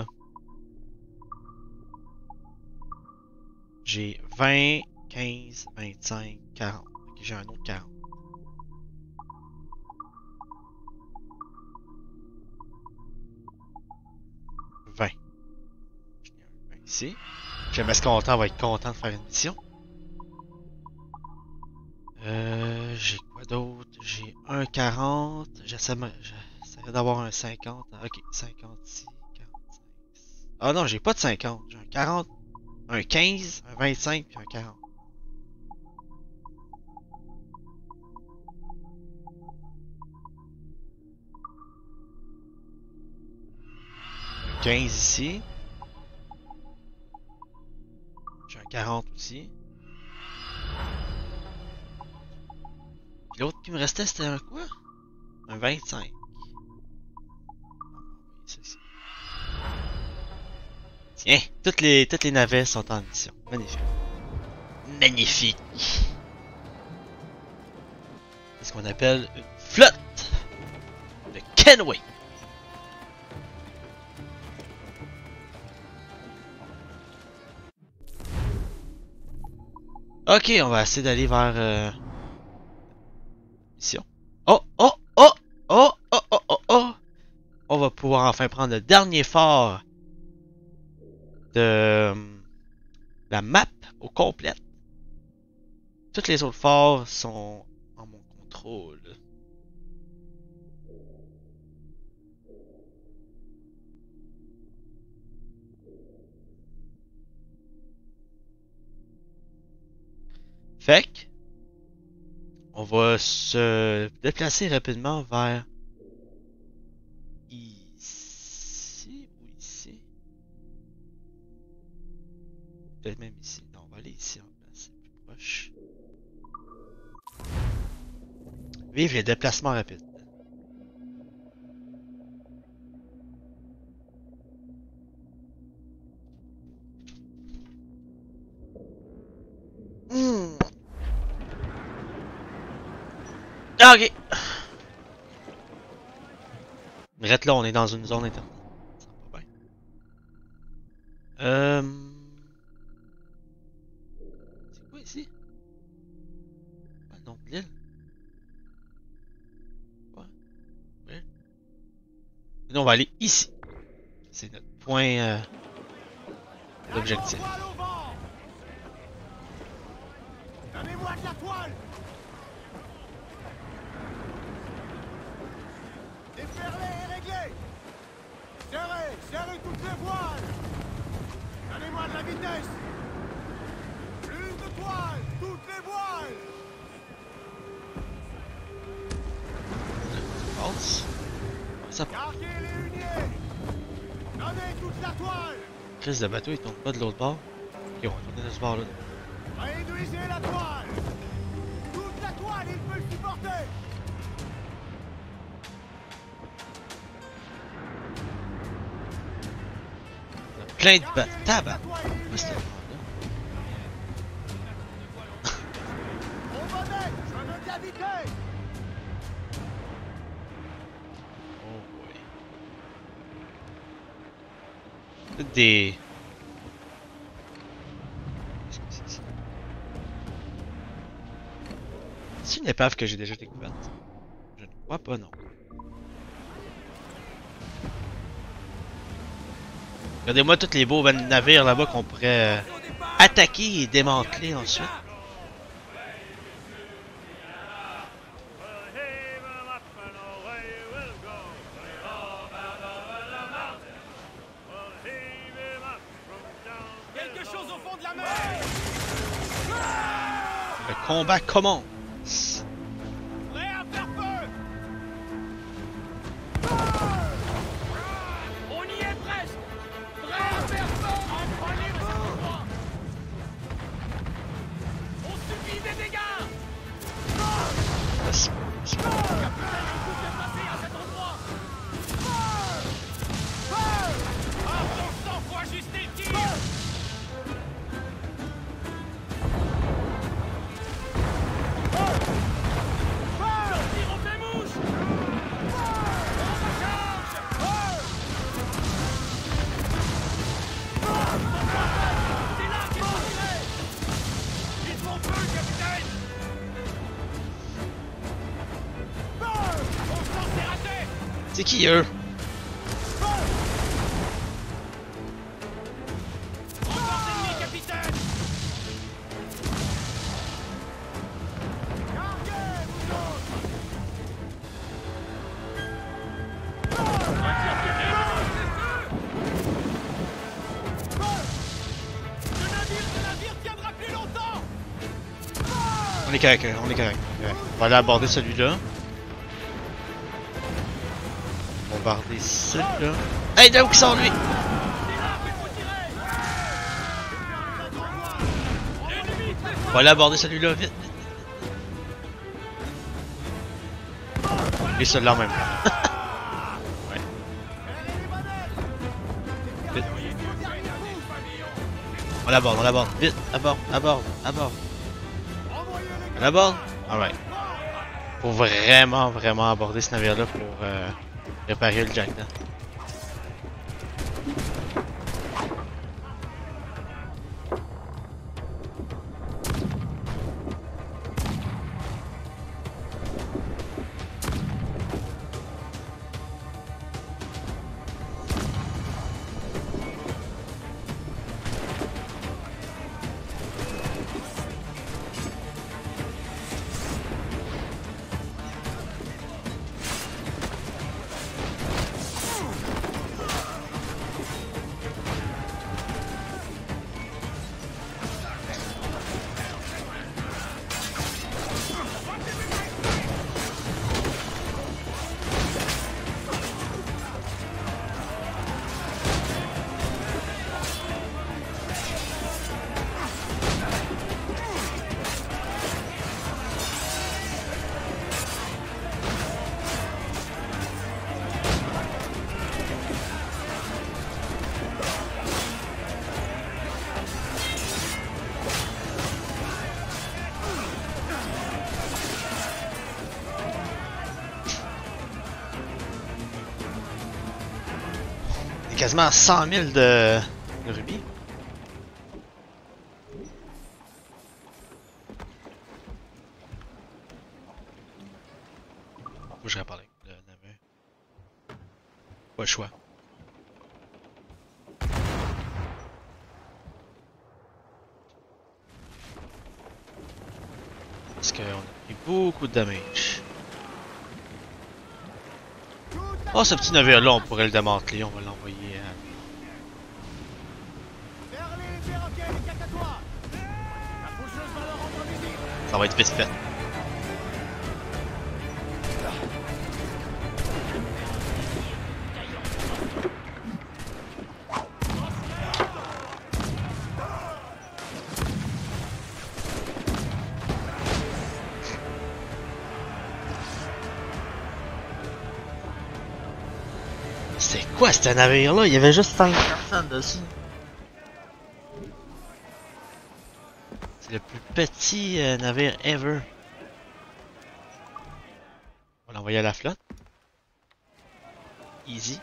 J'ai vingt, quinze, vingt-cinq, quarante. Ok, j'ai un autre quarante. vingt. J'ai un vingt ici. J'aime ce qu'on va être content de faire une mission. Euh, j'ai quoi d'autre? J'ai un quarante. J'essaierai d'avoir un cinquante. Ok, cinquante ici. quarante-cinq. Ah non, j'ai pas de cinquante. J'ai un quarante, un quinze, un vingt-cinq puis un quarante. Un quinze ici. J'ai un quarante aussi. L'autre qui me restait, c'était un quoi? Un vingt-cinq. Ceci. Tiens, toutes les, toutes les navets sont en mission. Magnifique. Magnifique. C'est ce qu'on appelle une flotte de Kenway. Ok, on va essayer d'aller vers... Euh... mission. Oh, oh, oh, oh, oh, oh, oh, oh. On va pouvoir enfin prendre le dernier fort de la map au complet. Toutes les autres forts sont en mon contrôle. Fait que on va se déplacer rapidement vers ici ou ici. Peut-être même ici. Non, on va aller ici en place, c'est plus proche. Vive les déplacements rapides. Mmh. Ok. Reste là, on est dans une zone interne. Ça va bien. Euh... C'est quoi ici? Ah, non, l'île. Ouais. Ouais. Nous, on va aller ici. C'est notre point euh, d'objectif. Donnez-moi de la toile! Déferlez et réglez! Serrez, serrez toutes les voiles! Donnez-moi de la vitesse! Plus de toile! Toutes les voiles! Passe. Ça Carguez les huniers! Donnez toute la toile! crise de bateau, il tombe pas de l'autre bord. Ok, on va tourner de ce bord là. Réduisez la toile! Toute la toile, il peut le supporter! On a plein de bateaux. Tabac! On va mettre, je veux de la vitesse! Oh boy. Toutes des... Qu'est-ce que c'est ça? C'est une épave que j'ai déjà découverte. Je ne crois pas, non. Regardez-moi tous les beaux navires là-bas qu'on pourrait euh, attaquer et démanteler ensuite. Quelque chose au fond de la mer! Le combat commence. Prêt à faire feu! On y est presque! C'est qui eux? On est correct, on est correct. Ouais. On va aller aborder celui-là. Bombarder celui-là. Hey, de où qui sort lui? On va aller aborder celui-là, vite, vite, vite. Et celui-là en même temps. Ouais. Vite. On l'aborde, on l'aborde. Vite, aborde, aborde, aborde. On l'aborde? Alright. Faut vraiment, vraiment aborder ce navire-là pour euh, réparer le jack là. Quasiment cent mille de, de rubis. Faut que je réparle avec le navire. Pas le choix. Parce qu'on a pris beaucoup de damage. Oh, ce petit navire là, on pourrait le démanteler, on va l'envoyer à... Ça va être vite fait. C'est quoi ce navire là? Il y avait juste cinq personnes dessus. C'est le plus petit euh, navire ever. On va l'envoyer à la flotte. Easy.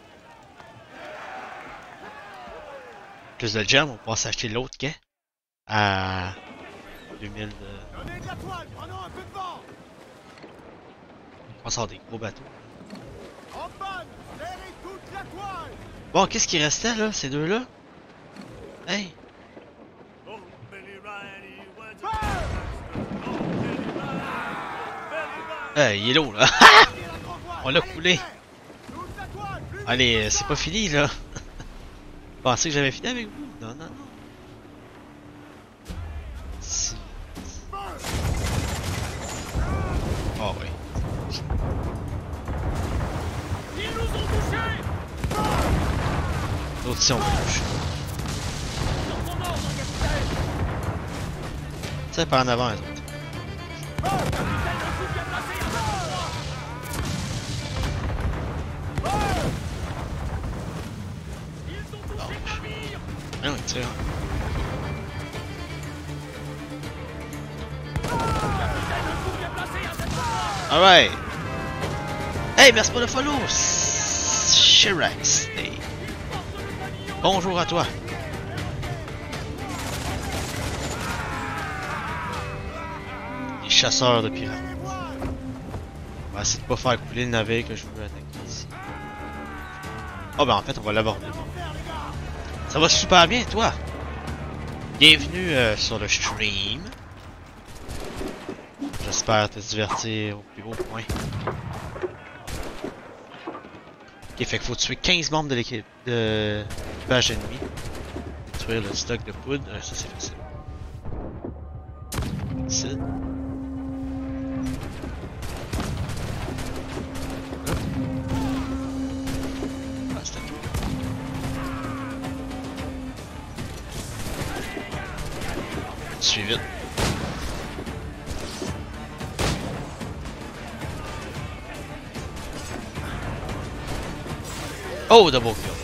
Plus de gems, on pourra s'acheter l'autre quai. À deux mille de... On sort des gros bateaux. Bon, qu'est-ce qui restait là, ces deux-là? Hey! Hey, il est lourd là! On l'a coulé! Allez, c'est pas fini là! Je pensais que j'avais fini avec vous? Non, non, non! Si... Oh oui! L'autre si on va le toucher. Ça par en avant les autres. Ah oui, tire. Alright! Hey, merci pour le follow! Shirax! Hey. Bonjour à toi! Les chasseurs de pirates. On va essayer de pas faire couler le navire que je veux attaquer ici. Oh ben en fait on va l'aborder. Ça va super bien toi. Bienvenue euh, sur le stream. J'espère te divertir au plus haut point. Ok, fait qu'il faut tuer quinze membres de l'équipe de l'équipage ennemi. Détruire le stock de poudre. Euh, ça c'est facile. Ici. Ah, c'était tout. Suis vite. Oh, double kill.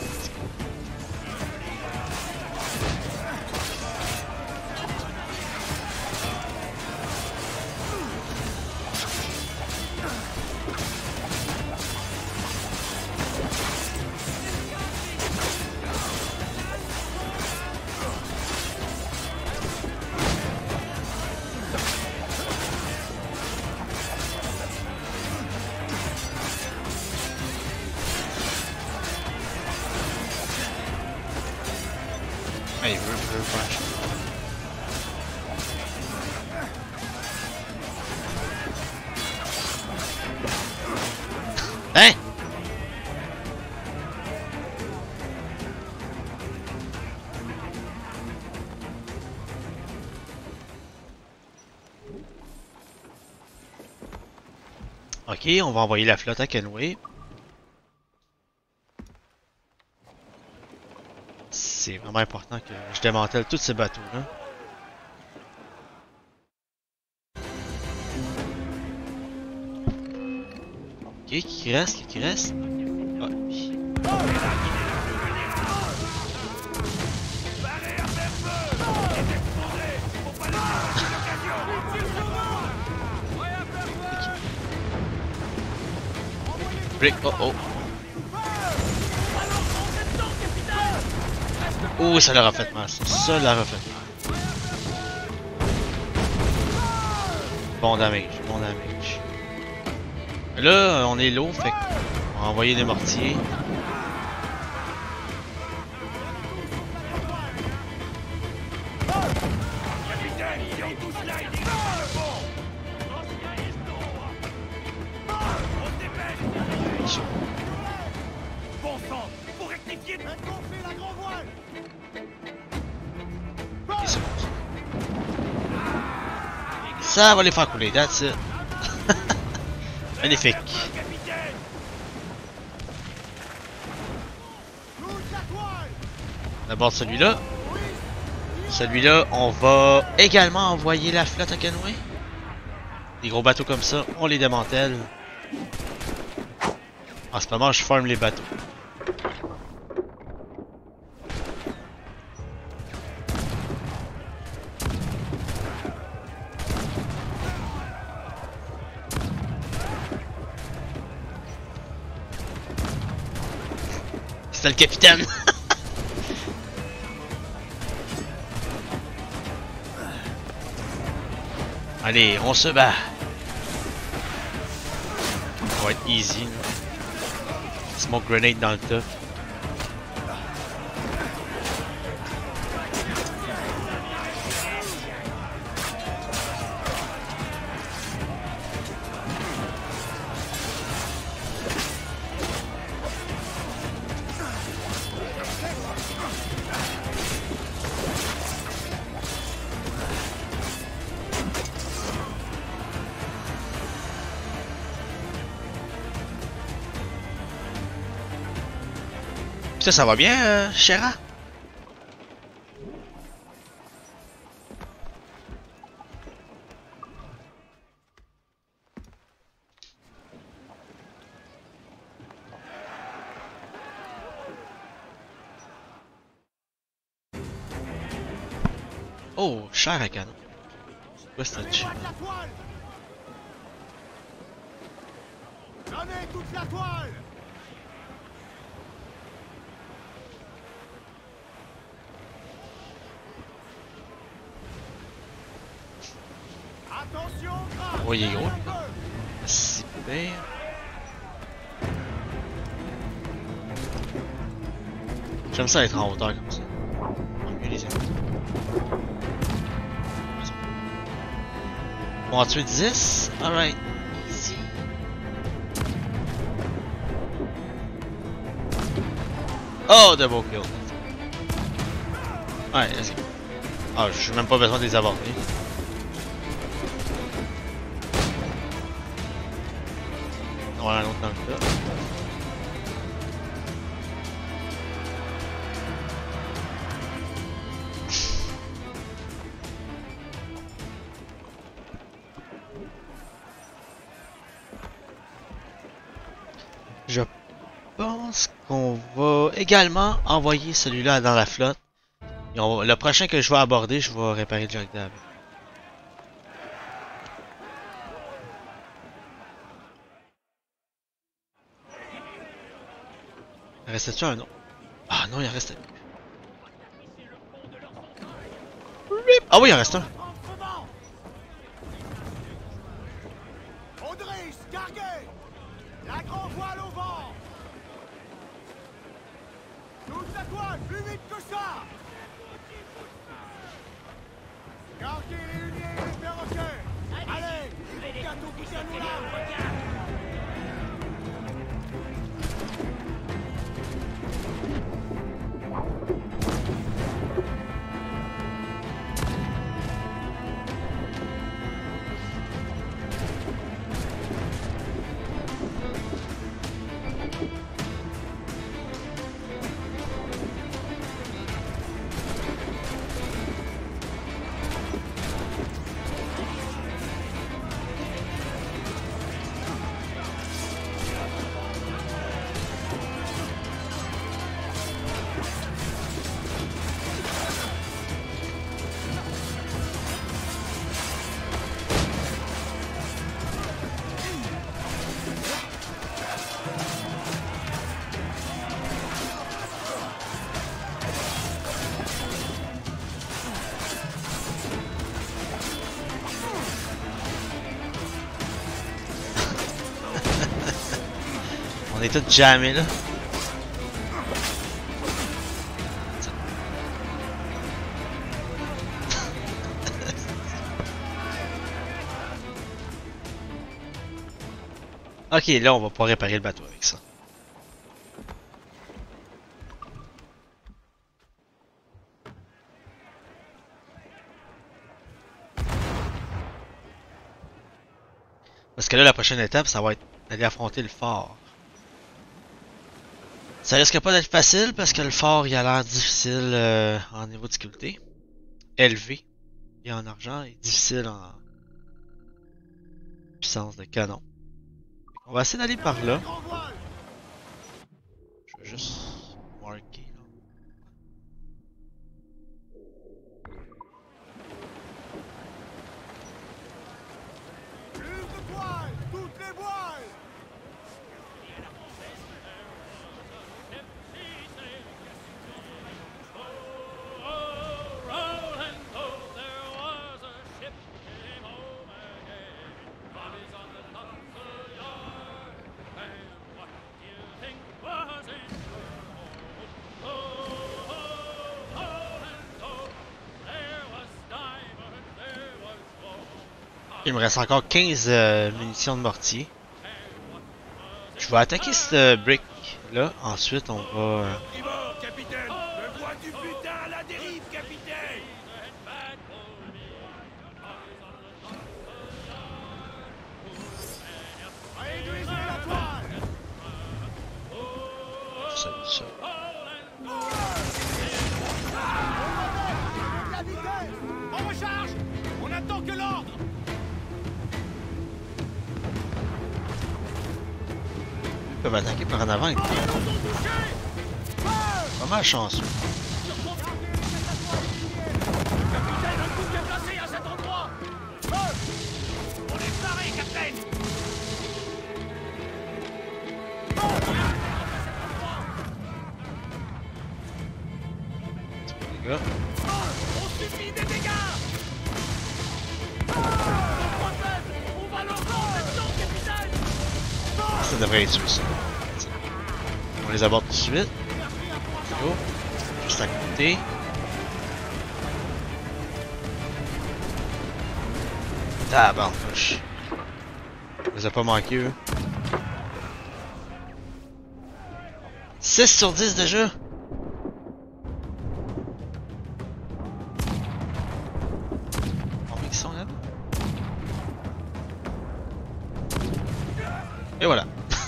Hey, we're, we're flash. Hein? Ok, on va envoyer la flotte à Kenway. C'est vraiment important que je démantèle tous ces bateaux-là. Ok, qui reste, qui reste? Ah, oui. Break, oh oh. Oh, ça leur a fait mal, ça, ça leur a fait mal. Bon damage, bon damage. Là, on est low, fait qu'on va envoyer des mortiers. Ça va les faire couler, that's it. Magnifique. D'abord celui-là. Celui-là, on va également envoyer la flotte à Kenway. Des gros bateaux comme ça, on les démantèle. En ce moment, je forme les bateaux. C'était le capitaine. Allez, on se bat. Ça va être easy. Là. Smoke grenade dans le top. Ça, ça va bien, euh, Shera? Oh, cher à canon. C'est quoi cette chien? Donnez toute la toile! Attention, grave! Oh, il est gros. C'est pire. J'aime ça être en hauteur comme ça. Mieux les ennemis. On va en tuer dix? Alright. Easy. Oh, double kill. Ouais, let's go. Ah, j'ai même pas besoin de les aborder. On va en un autre dans le tas. Je pense qu'on va également envoyer celui-là dans la flotte. Et on va, le prochain que je vais aborder, je vais réparer le Jack Dab. Il restait-tu un autre? Ah non, il en restait plus. Ah oui, il en reste un. Audrich, carguez! La grande voile au vent! Toute la toile, plus vite que ça! Carguez les huniers et les perroquets! Allez! Gâteau qui tient nous là! On est tous jammés là. Ok, là on va pas réparer le bateau avec ça. Parce que là la prochaine étape ça va être d'aller affronter le fort. Ça risque pas d'être facile parce que le fort il a l'air difficile euh, en niveau de difficulté. Élevé et en argent et difficile en puissance de canon. On va essayer d'aller par là. Je vais juste marquer là. Plus de voiles! Toutes les voiles! Il me reste encore quinze euh, munitions de mortier. Je vais attaquer ce brick là. Ensuite, on va. Euh... Tribord, capitaine! Me vois du putain à la dérive, capitaine! Réduisez la toile! Ça, ça. La vitesse! En recharge! On attend que l'ordre! Ils peuvent attaquer par en avant. Pas mal chanceux. Capitaine, un coup de placé à cet endroit! On est paré, capitaine! Les gars. On subit des dégâts! On va leur rendre maintenant, capitaine! Ça devrait être sûr ça. On les aborde tout de suite. Go. Juste à côté. Tabarnouche. Je les ai pas manqués, eux. six sur dix déjà? Combien ils sont là? Et voilà.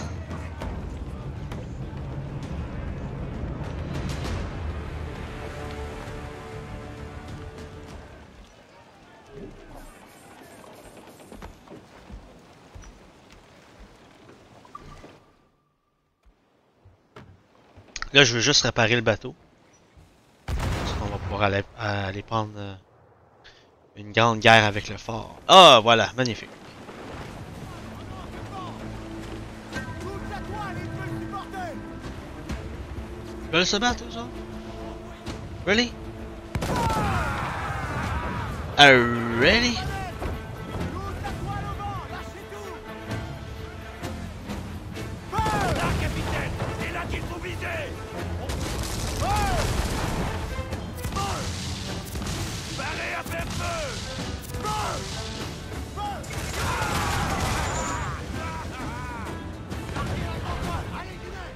Là, je veux juste réparer le bateau. Parce qu'on va pouvoir aller, aller prendre euh, une grande guerre avec le fort. Ah, voilà, magnifique. Toute la toile, ils peuvent le supporter. Ils veulent se battre, eux autres? Really? Uh, really? Toute la toile au vent, lâchez tout. Là, capitaine, c'est là qu'il faut viser. Parez à faire feu. Allez, du nez.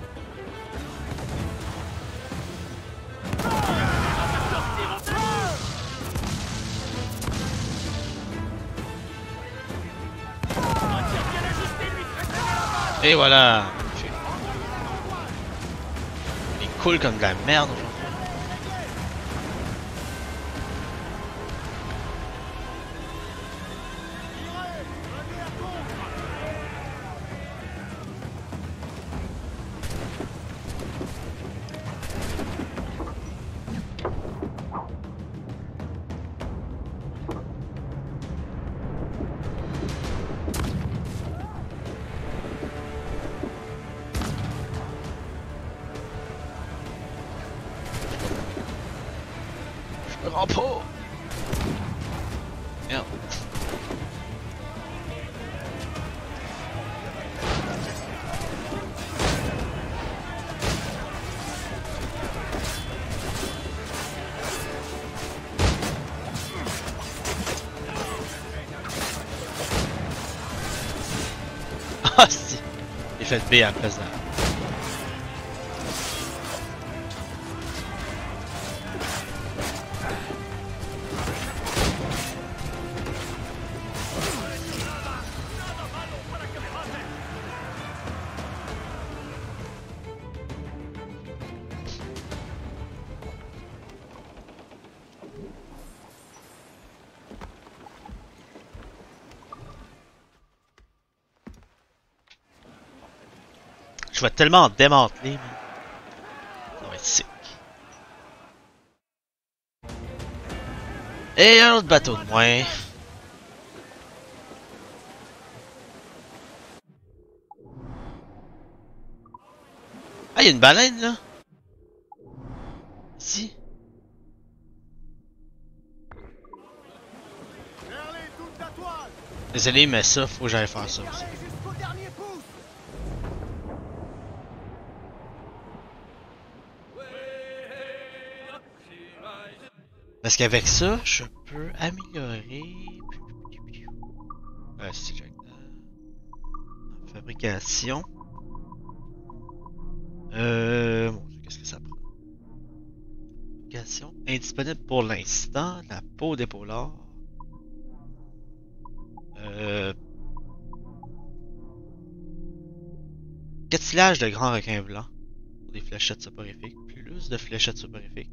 Et voilà. Magnifique. Il coule comme de la merde aujourd'hui. Je me rends pas. Merde. Ah si. J'ai fait B à la place de... Je vais tellement démanteler, man. Ça va être sick. Et un autre bateau de moins. Ah, il y a une baleine, là. Ici. Merlin, toute la toile. Désolé, mais ça, faut que j'aille faire ça aussi. Carré jusqu'au dernier pouce. Parce qu'avec ça, je peux améliorer... Euh, c'est Jack. Euh, fabrication. Euh... Bon Dieu, qu'est-ce que ça prend? Fabrication. Indisponible pour l'instant. La peau d'épaulard. Euh... Cartilage de grand requin blanc. Pour des fléchettes soporifiques. Plus de fléchettes soporifiques.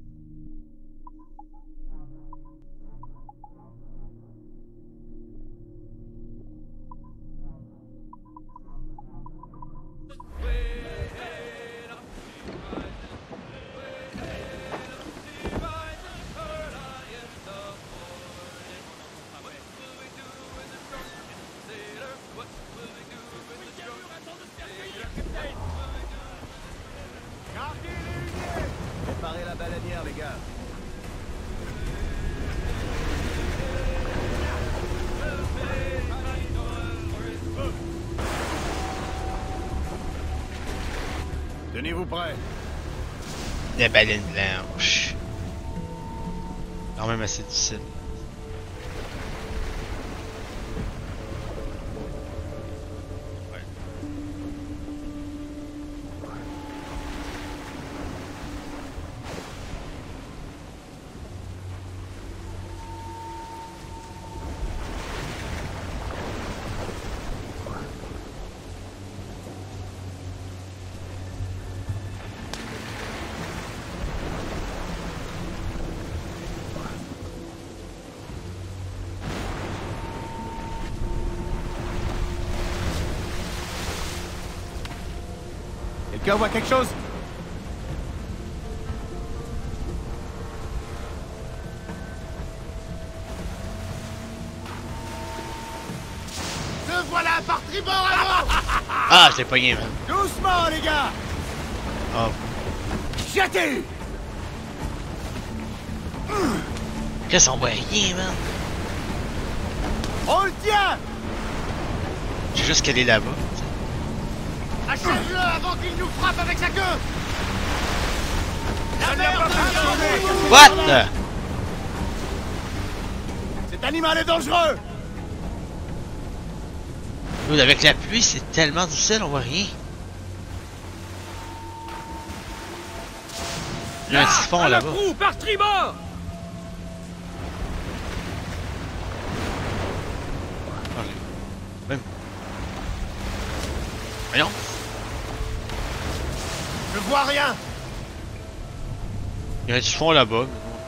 Gardez les huniers. Préparez la baleinière, les gars. Tenez-vous prêts. La baleine blanche. Quand même assez difficile. Ouais. Quelqu'un voit quelque chose? Te voilà par tribord avant! Ah, je l'ai pogné, man. Doucement, les gars! Oh. Jetez! Qu'est-ce qu'on voit rien, man? On le tient! J'ai juste qu'elle est là-bas. Achève-le avant qu'il nous frappe avec sa queue! La merde devient What rouge! the? Cet animal est dangereux! Dude, avec la pluie, c'est tellement difficile, on voit rien. Il y a un typhon là-bas. Proue, par tribord! Même. Voyons. Je vois rien! Il y a un typhon là-bas.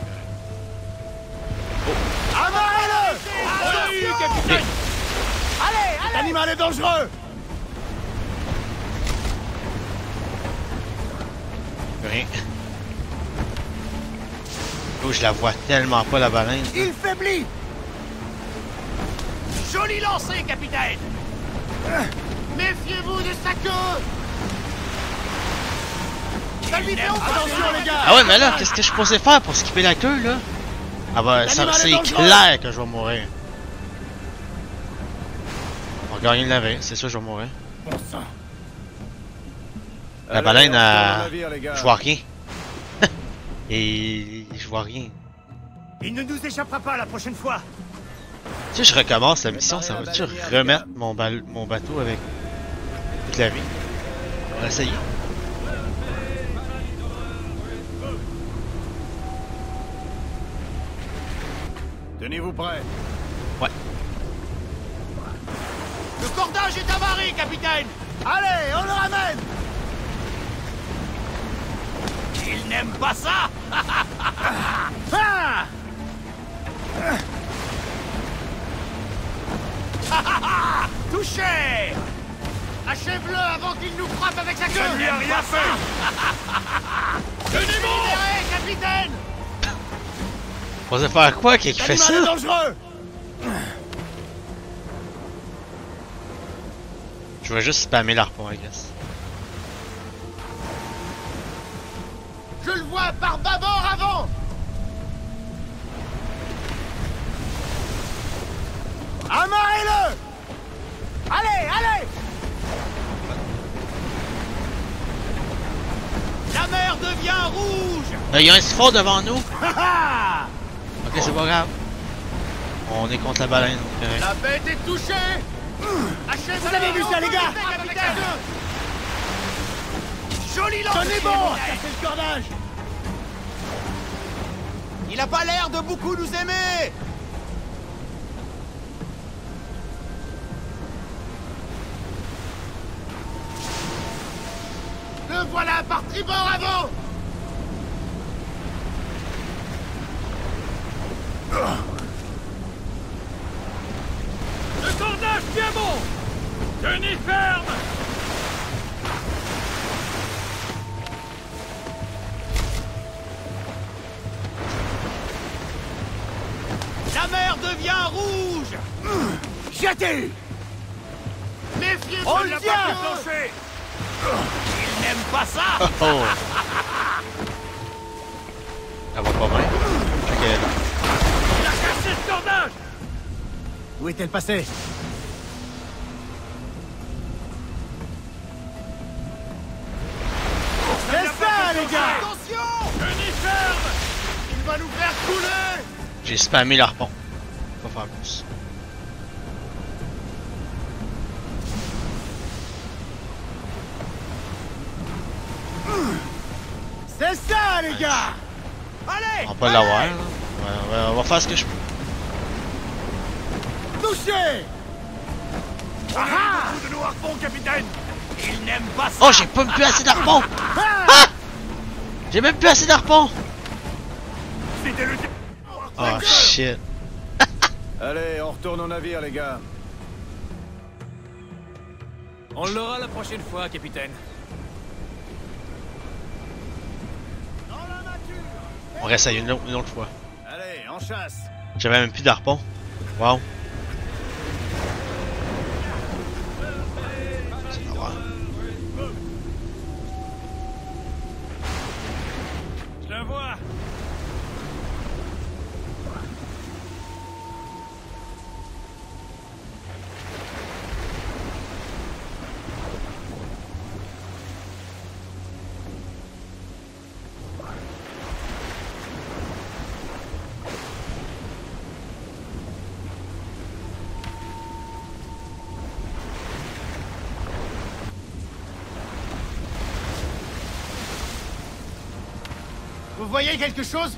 Amarrez-le! Salut, Attention! capitaine! Allez, allez! Cet animal est dangereux! Rien. Oh, je la vois tellement pas, la baleine. Il faiblit! Joli lancé, capitaine! Méfiez-vous de sa queue! Ça lui fait attention, les gars! Ah ouais, mais là, qu'est-ce que je suis supposé faire pour skipper la queue, là? Ah bah, ça, L'animal est c'est dangereux. clair que je vais mourir. On va gagner le navire, c'est sûr que je vais mourir. Bon sang. La baleine, Allez, on retourne euh, au navire, les gars. je vois rien. Et je vois rien. Il ne nous échappera pas la prochaine fois! Tu sais, je recommence la mission, ça Préparez va-tu la baleinière, remettre les gars. mon, bal- mon bateau avec toute la vie? On va essayer. Tenez-vous prêts. Ouais. Le cordage est amarré, capitaine! Allez, on le ramène! Il n'aime pas ça! Ah! Touché! Achève-le avant qu'il nous frappe avec sa queue! Je ne lui ai rien fait! Tenez-moi! Libéré, capitaine! On va faire quoi qui fait L'animal est ça? dangereux! Je vais juste spammer l'arpon, I guess. Je le vois par bâbord avant! Amarrez-le! Allez, allez! La mer devient rouge! Il y a un typhon devant nous! Ha ha! Ok, c'est pas grave. On est contre la baleine. correct. La bête est touchée! Achève Vous avez vu ça, les gars? capitaine! Joli lancé! Tenez bon! Cassez le cordage! Il a pas l'air de beaucoup nous aimer! Le voilà par tribord avant! Le cordage tient bon! Tenez ferme! La mer devient rouge! Jetez! Méfiez-vous On de le la tient! batte plancher! Il n'aime pas ça! Oh oh! Elle va pas bien. Check elle est là. Il a cassé le cordage! Où est-elle passée? C'est ça, les gars! Attention! vas nous faire couler! J'ai spammé l'arpon. Faut pas faire plus. C'est ça, les gars! Allez! On va pas l'avoir, là. Ouais, on, va, on va faire ce que je peux. Touché! Ah de nos harpons, capitaine! Ils n'aiment pas ça! Oh, j'ai pas même plus assez d'arpons! Ah! J'ai même plus assez d'arpons! C'était le... Oh shit. Allez, on retourne au navire, les gars. On l'aura la prochaine fois, capitaine. Dans la nature! On réessaye une, une autre fois. Allez, en chasse. J'avais même plus d'arpons. Wow. C'est l'horreur. Je la vois! Vous voyez quelque chose?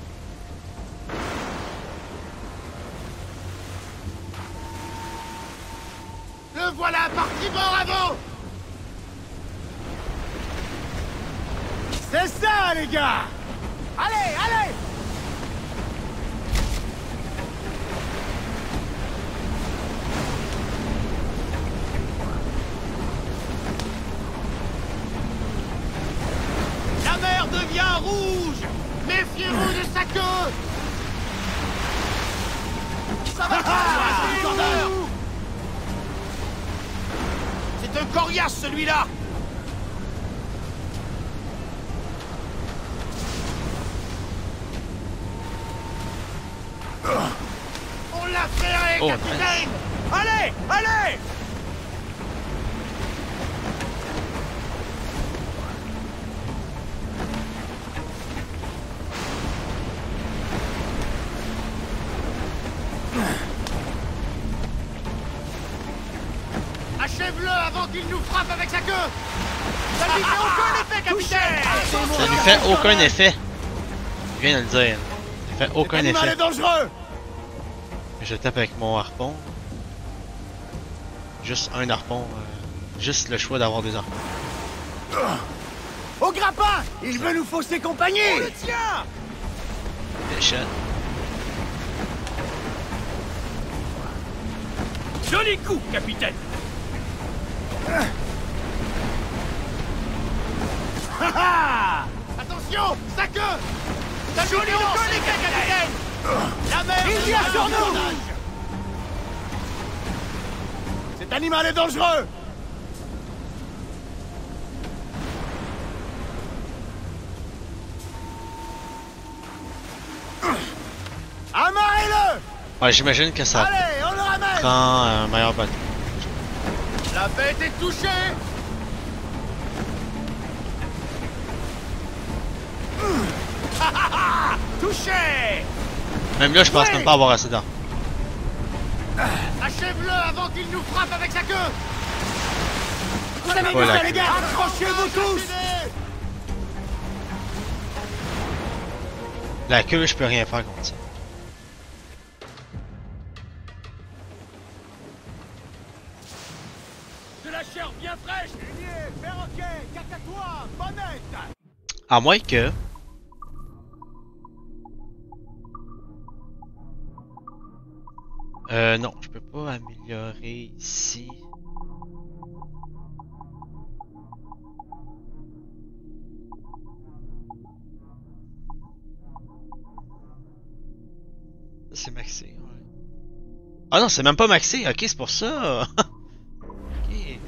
Le voilà parti bord avant! C'est ça, les gars! Allez, allez! La mer devient rouge! Méfiez-vous de sa queue! Ça va pas! C'est du corner! C'est un coriace, celui-là! On l'a ferré, Oh, capitaine! Allez, allez! Achève-le avant qu'il nous frappe avec sa queue! Ça lui fait aucun effet, capitaine! Ça lui fait aucun effet. Je viens de le dire. Ça fait aucun L'animal effet. est dangereux! Je tape avec mon harpon. Juste un harpon. euh, juste le choix d'avoir des harpons. Au grappin! Il veut nous fausser compagnie! On le tient! Des shots. Joli coup, capitaine! Ha ha! Attention! Sa queue! Ça joue les queue, les gars, capitaine! La mer! Il vient sur nous! Cet animal est dangereux! Amarrez-le! Ouais, j'imagine que ça Allez, on le ramène! prend un meilleur bateau. La bête est touchée! Ha ha ha! Touché! Même là, je pense Ouais. même pas avoir assez d'arpons. Achève-le avant qu'il nous frappe avec sa queue! Vous avez vu Voilà. ça, les gars? Accrochez-vous tous! La queue, je peux rien faire contre ça. De la chair bien fraîche! Lignée, perroquet, cacatois, bonnette! À moins que... Euh, non, je peux pas améliorer ici. Ça, c'est maxé, ouais. Ah non, c'est même pas maxé, ok, c'est pour ça. Ok.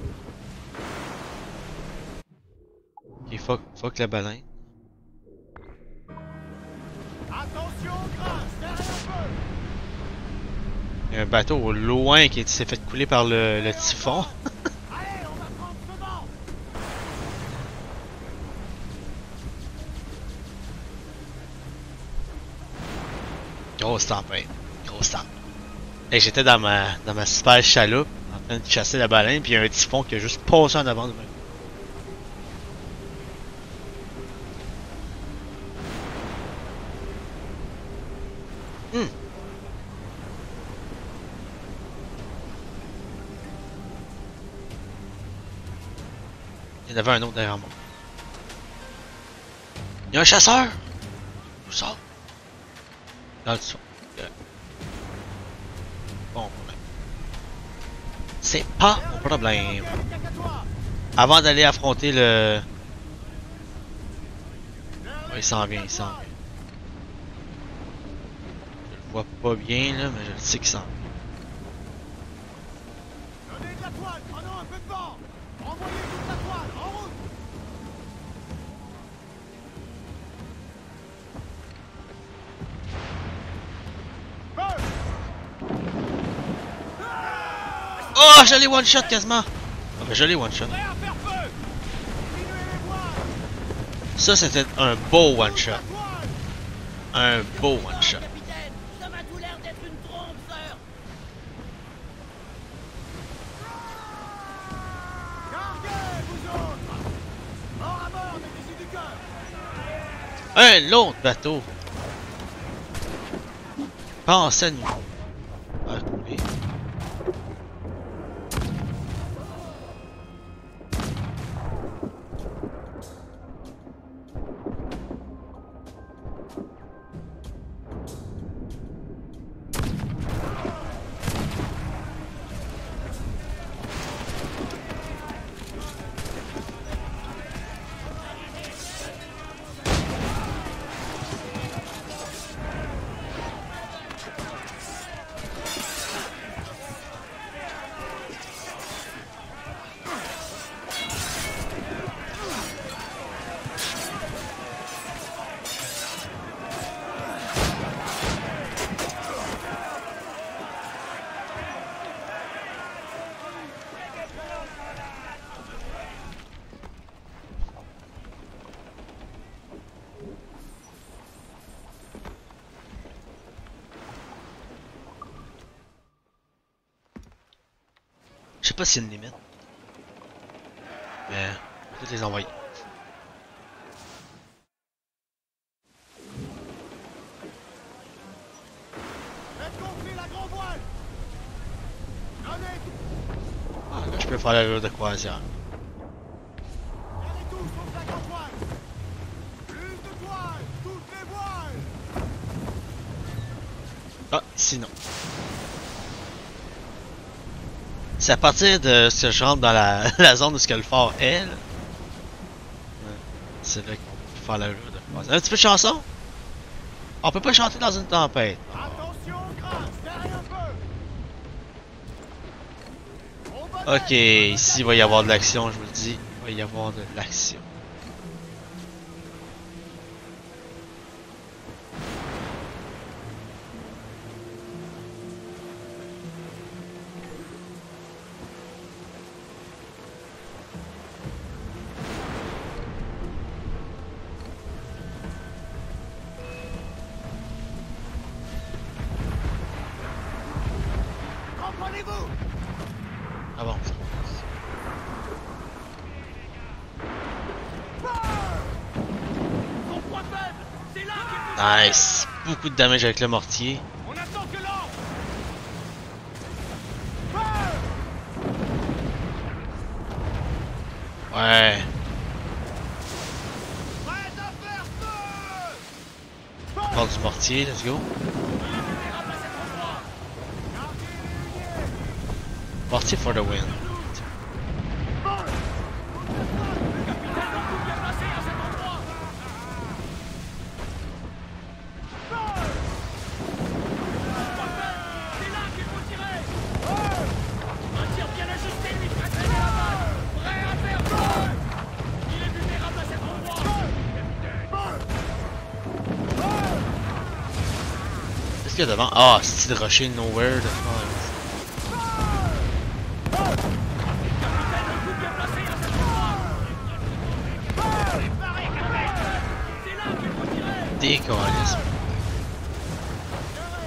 Ok, fuck, fuck la baleine. Attention, grâce, derrière un peu! Il y a un bateau au loin qui s'est fait couler par le, le typhon. Allez, on va prendre ce vent! Grosse tempête. Grosse tempête. Et j'étais dans ma, dans ma super chaloupe, en train de chasser la baleine, puis il y a un typhon qui a juste passé en avant de moi. Hmm. Il y en avait un autre derrière moi. Il y a un chasseur! Où ça? Dans le son. Bon problème. C'est pas mon problème. Avant d'aller affronter le... Ouais, il s'en vient, il s'en vient. Je le vois pas bien là, mais je le sais qu'il s'en vient. Donnez de la toile, prenons un peu de vent. Envoyez toute la toile, en route. Feu! Oh, je l'ai one shot quasiment. Ah ben je l'ai one shot. Prêt à faire feu. Diminuez les voiles. Ça c'était un beau one shot. La toile. Un beau one shot. Capitaine, ça m'a tout l'air d'être une trompe, sœur. Carguez, vous autres. Mort à bord, mettez-y du cœur. Un autre bateau. Pense à nous. Ah, oui. Je sais pas s'il y a une limite. Mais je vais les envoyer. Faites gonfler la grand voile. Donnez tout. Ah, là, je peux faire la route de croisière. Gardez tout sauf la grand voile. Plus de toile. Toutes les voiles. Ah, ici non. C'est à partir de ce que je rentre dans la, la zone où ce que le fort est, là. Ouais. C'est là qu'on peut faire la route de croisière. Un petit peu de chanson? On peut pas chanter dans une tempête. Attention, grâce. Serrez un peu. Au bonnet. Ok, ici il va y avoir de l'action, je vous le dis. Il va y avoir de l'action. Comprenez-vous. Avance. Son point faible, c'est là qu'il faut... Nice. Beaucoup de damage avec le mortier. On attend que l'or. Ouais. Prêt à faire feu. On part du mortier, let's go. Mortier for the win. C'est là qu'il faut tirer. Un tir bien ajusté lui ferait traîner la balle. Prêt à faire feu. Il est vulnérable à cet endroit. Qu'est-ce qu'il y a devant? Ah, c'est le rocher nowhere de France. Capitaine, le coup bien placé à cet endroit. C'est là qu'il faut tirer. Décalisme. Serrez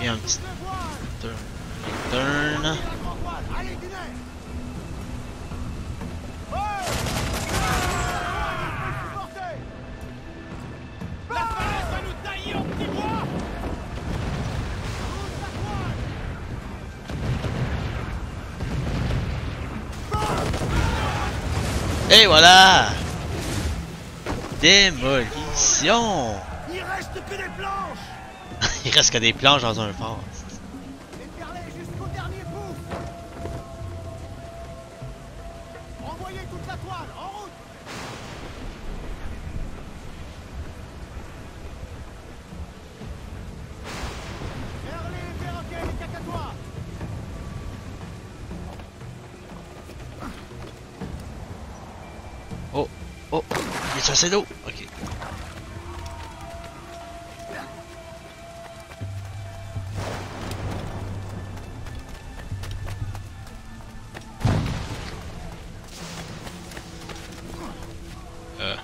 Et un petit Toutes les voiles. turn. Turn. La grand voile. Allez, du nez. Ouais. Supportez. La falaise va nous tailler en petits bois. Toute la toile. Et voilà! Démolition! Il reste que des planches. Il reste que des planches dans un fort. Éperlez jusqu'au dernier bout. Envoyez toute la toile, en route. Vers les perroquets, les cacatois. Oh! Oh! Il est assez d'eau! Ok. Euh.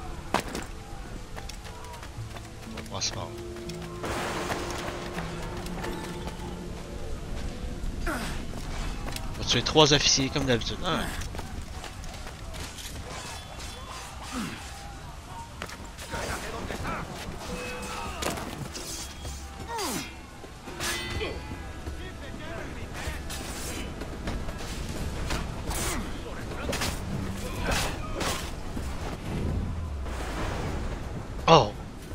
On va voir ce fort. On va tuer trois officiers comme d'habitude. Ah. Oh!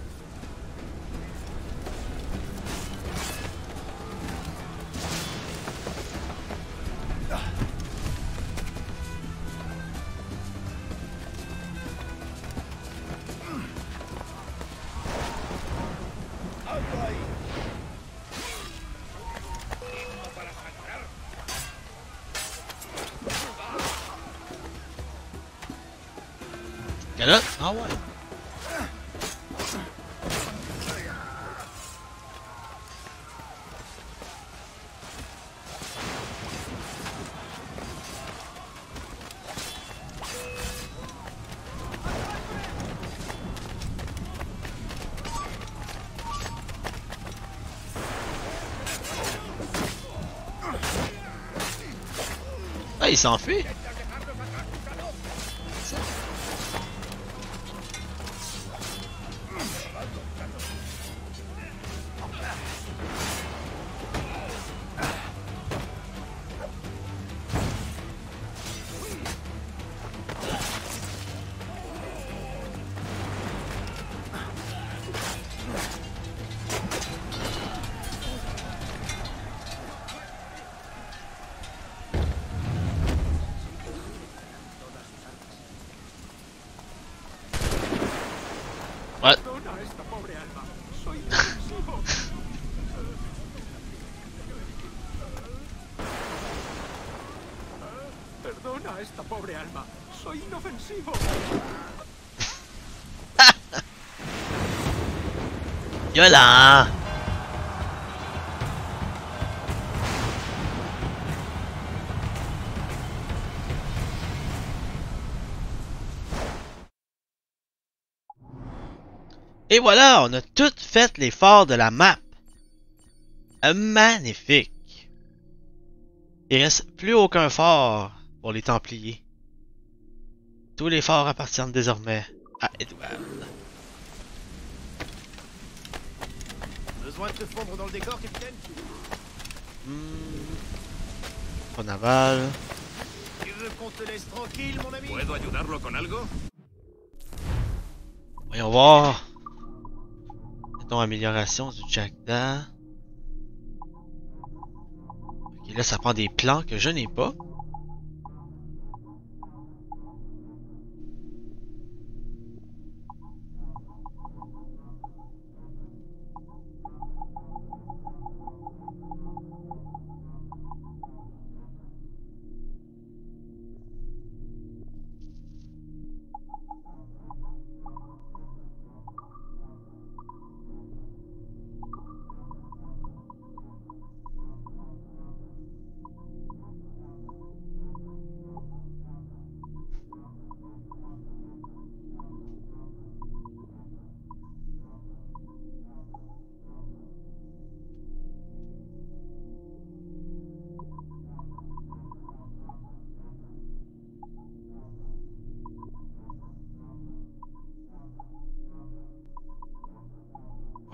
Calotte? Ah ouais! Ah, il s'enfuit! What? Perdona a esta pobre alma. Soy inofensivo. Perdona a esta pobre alma. Soy inofensivo. Yola! Et voilà, on a tout fait les forts de la map. Euh, Magnifique. Il reste plus aucun fort pour les Templiers. Tous les forts appartiennent désormais à Edward. Besoin de te fondre dans le décor, capitaine? Hmm. Pas naval. Tu veux qu'on te laisse tranquille, mon ami? ¿Puedo ayudarlo con algo? Voyons voir. Mettons amélioration du Jackdaw. Ok, là ça prend des plans que je n'ai pas.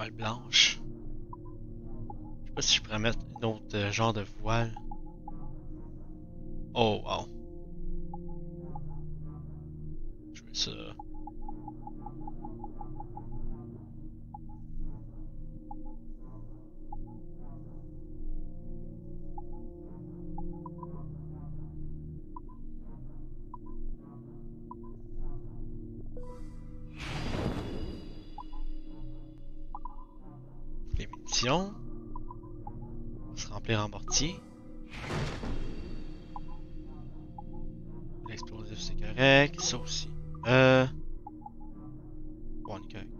Voile blanche. Je sais pas si je pourrais mettre un autre euh, genre de voile. Oh wow. Je veux ça. Les munitions. On va se remplir en mortier. L'explosif c'est correct. Ça aussi. Euh. Bon, on est correct.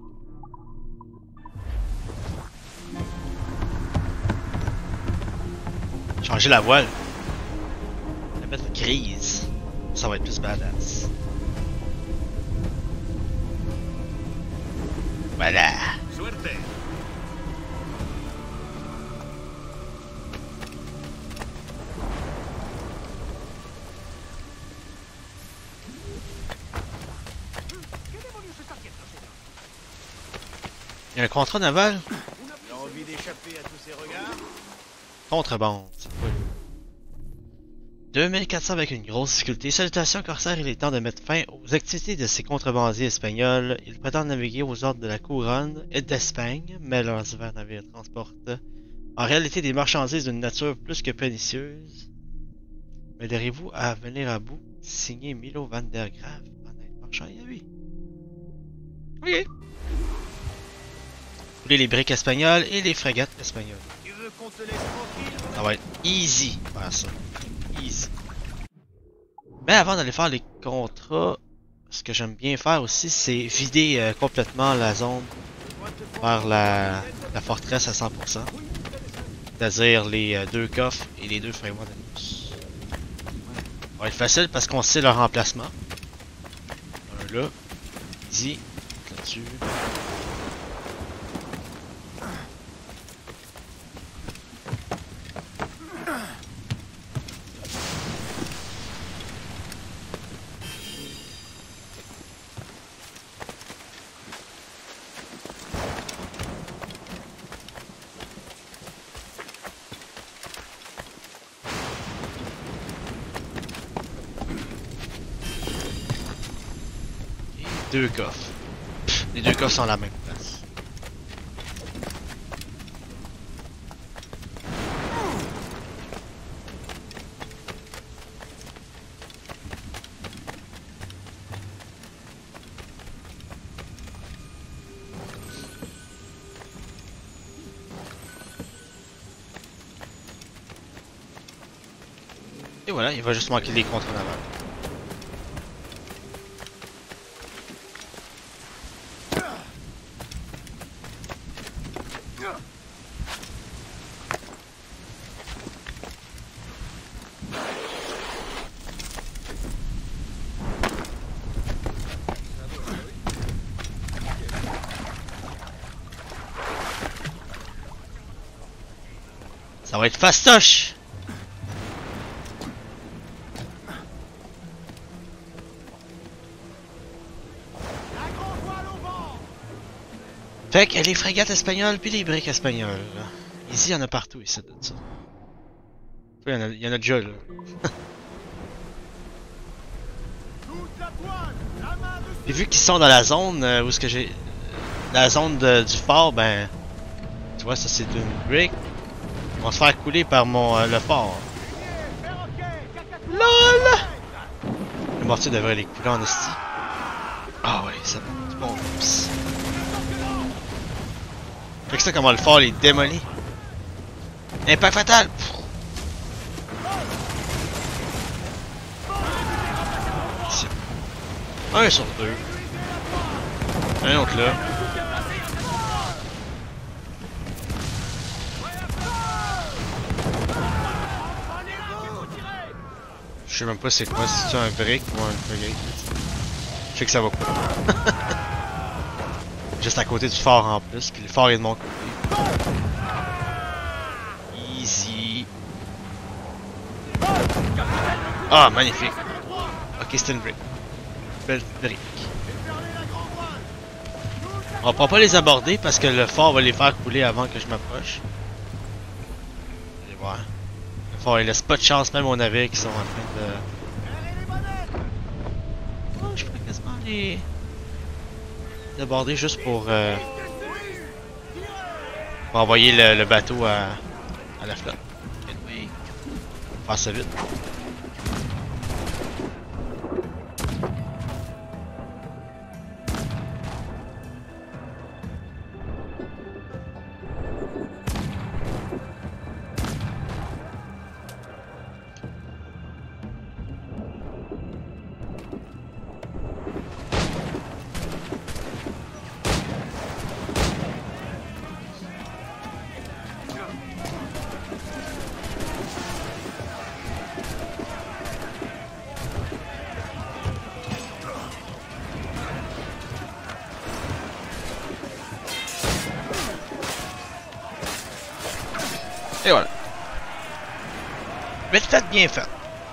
Changer la voile. La mettre grise. Ça va être plus badass. Voilà. Suerte. Il y a un contrat naval? Il a envie d'échapper à tous ces regards? Contrebande, c'est cool. deux mille quatre cents avec une grosse difficulté. Salutations corsaires, il est temps de mettre fin aux activités de ces contrebandiers espagnols. Ils prétendent naviguer aux ordres de la couronne et d'Espagne, mais leurs divers navires transportent en réalité des marchandises d'une nature plus que pernicieuse. M'aiderez-vous à venir à bout? Signé Milo van der Graaf, honnête marchand, et oui. Ok. Vous voulez les briques espagnoles et les frégates espagnoles. Tu veux qu'on te laisse tranquille? Ça va être easy faire ça. Easy. Mais avant d'aller faire les contrats, ce que j'aime bien faire aussi, c'est vider euh, complètement la zone vers la, la forteresse à cent pour cent. C'est-à-dire les euh, deux coffres et les deux fragments d'anus. Ça va être facile parce qu'on sait leur emplacement. Un là. Easy. Là-dessus. Deux coffres. Pff, les deux coffres sont à la même place. Et voilà, il va juste manquer des contre navals. Ça va être fastoche! Fait que les frégates espagnoles puis les briques espagnoles. Ici, il y en a partout ici de ça. Il y en a, il y en a déjà là. Et vu qu'ils sont dans la zone euh, où est-ce que j'ai. La zone de, du fort, ben. Tu vois, ça c'est une brique. Ils vont se faire couler par mon euh, le fort. LOL! Le mortier devrait les couler en esti. Ah ouais, ça va. C'est bon. Psst. Fait que ça, comment le fort les démolit. Impact fatal! Ici. Un sur deux. Un autre là. Je sais même pas c'est quoi, si c'est un brick ou un frigate. Je sais que ça va couper. Juste à côté du fort en plus, puis le fort est de mon côté. Easy. Ah, magnifique. Ok, c'est une brick. Belle brick. On va pas les aborder parce que le fort va les faire couler avant que je m'approche. Allez voir. Le fort il laisse pas de chance même aux navires qui sont en train de... Oh, je peux quasiment les... les aborder juste pour... Euh... pour envoyer le, le bateau à... à la flotte. Oui. Faire ça vite. Et voilà. Mais tout bien fait.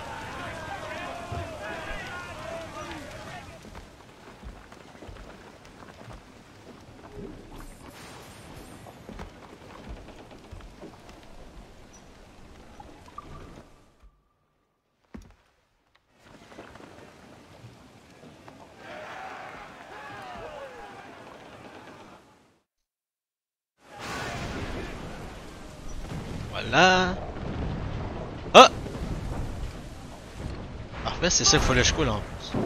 Voilà. Ah! Parfait, c'est ça qu'il fallait que je coule en plus.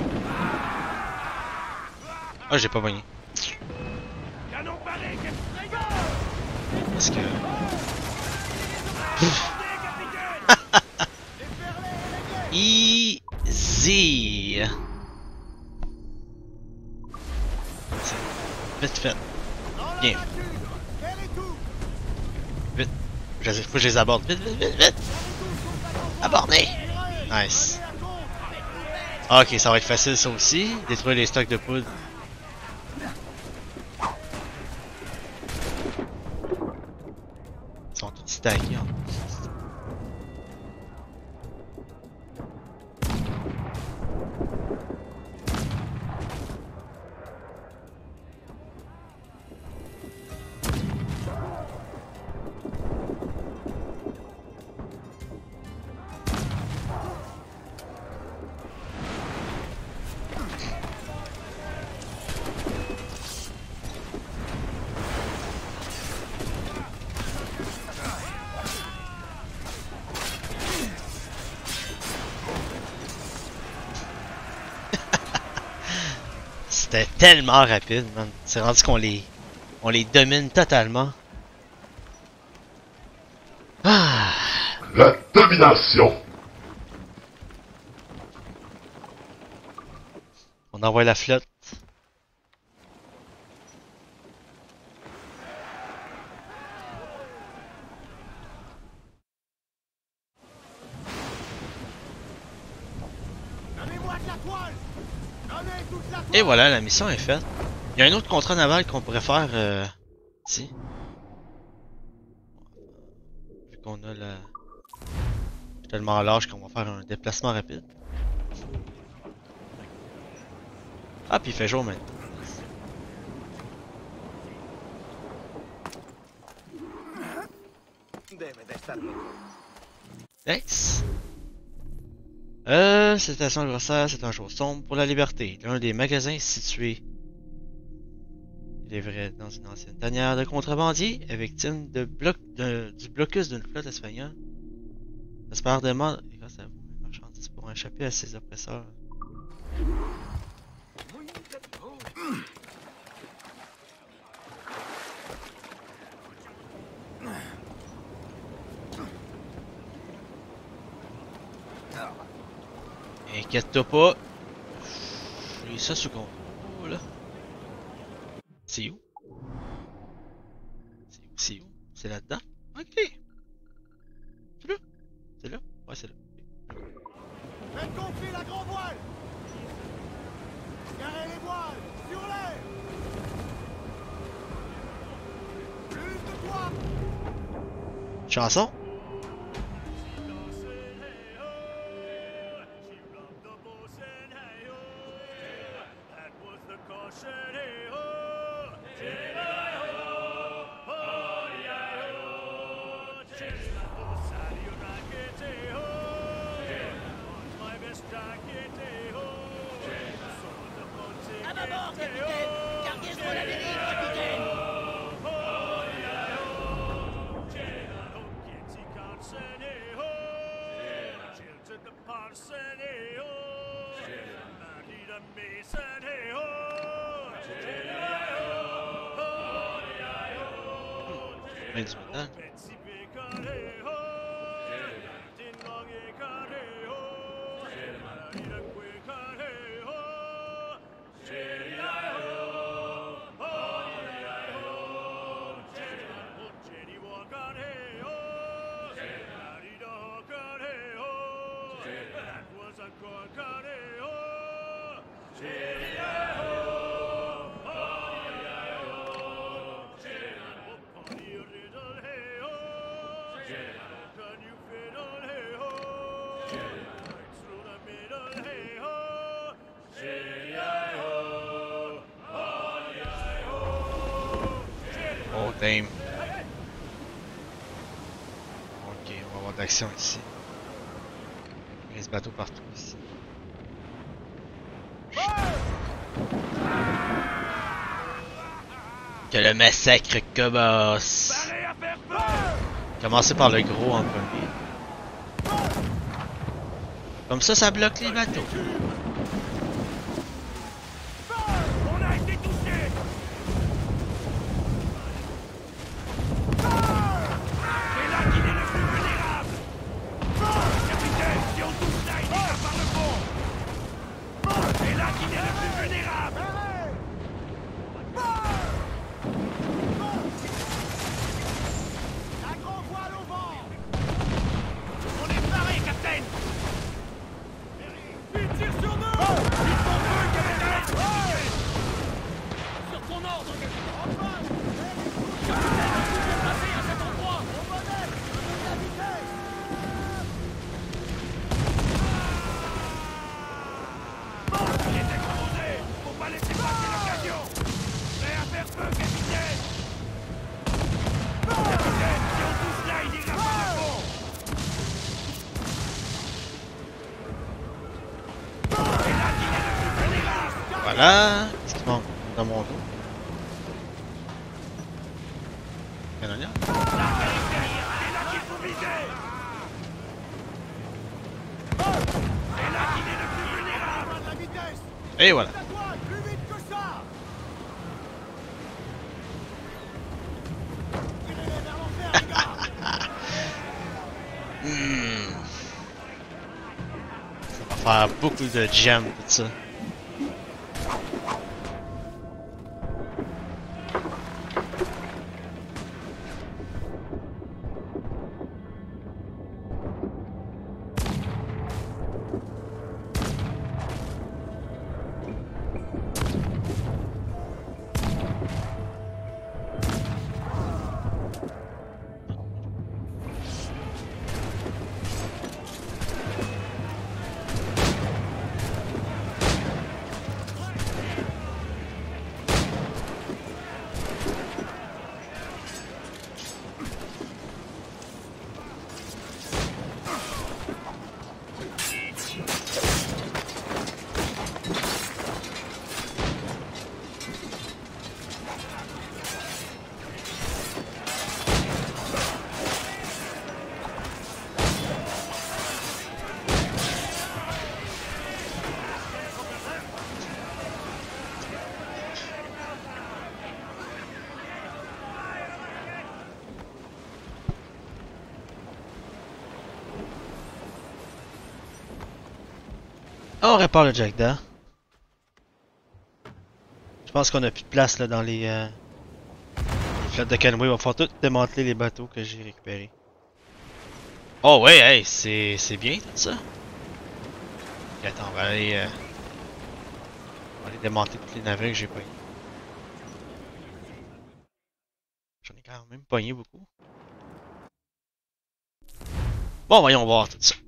Ah, j'ai pas pogné. Parce que... Easy! Vite fait. Bien. Vite. Faut que je les aborde. Vite, vite, vite, vite! Aborder! Nice. Ok, ça va être facile ça aussi. Détruire les stocks de poudre. Ils sont tous stackés en plus. C'était tellement rapide, man. C'est rendu qu'on les... on les domine totalement. Ah. La domination. On envoie la flotte. Et voilà, la mission est faite. Il y a un autre contrat naval qu'on pourrait faire euh, ici. Vu qu'on a la... tellement large qu'on va faire un déplacement rapide. Ah, puis il fait jour maintenant. Nice. Euh, cette station adversaire, c'est un jour sombre pour la liberté. L'un des magasins situés, il est vrai, dans une ancienne tanière de contrebandiers, est victime de bloc, de, du blocus d'une flotte espagnole. J'espère demande, grâce à vous, mes marchandises pour échapper à ses oppresseurs. Inquiète-toi pas. J'ai ça sous contrôle. C'est où? C'est où? C'est où? C'est là-dedans? Ok. C'est là? C'est là? Ouais, c'est là. Faites gonfler la grand voile! Carrez les voiles! Sur l'air! Plus de toi! Chanson? Ben du métal. Oh damn. Ok, on va avoir d'action ici. Il y a des bateaux partout ici. Que le massacre commence. Commencez par le gros en premier. Comme ça, ça bloque les bateaux. On a été touché. C'est là qu'il est le plus vulnérable. Capitaine, si on touche là, il ira par le fond. C'est là qu'il est le plus vulnérable. La grande voile au vent. On est paré, capitaine. Il tire sur nous. Ils font feu, capitaine. Sur ton ordre, Enfin, placé à cet endroit. on modèle, on donne la vitesse. Il est exposé. Faut pas laisser passer l'occasion. Prêt à faire feu, capitaine. Capitaine, si on touche là, il ira par le fond. C'est là qu'il est le plus vulnérable. Voilà. Qu'est-ce qui manque dans mon dos? Canonnière? C'est là qu'il faut viser. C'est là qu'il est le plus vulnérable. De la vitesse. Et voilà. La toile, plus vite que ça. Tirez-les vers l'enfer, les gars. Hmm. Ça va faire beaucoup de jam tout ça. On répare le Jackdaw. Je pense qu'on a plus de place là dans les, euh, les flottes de canoë. Il va falloir tout démanteler les bateaux que j'ai récupérés. Oh ouais, hey, c'est c'est bien tout ça. Ok, attends, on va aller, euh, on va aller démanteler tous les navires que j'ai pognés. J'en ai quand même pogné beaucoup. Bon, voyons voir tout ça.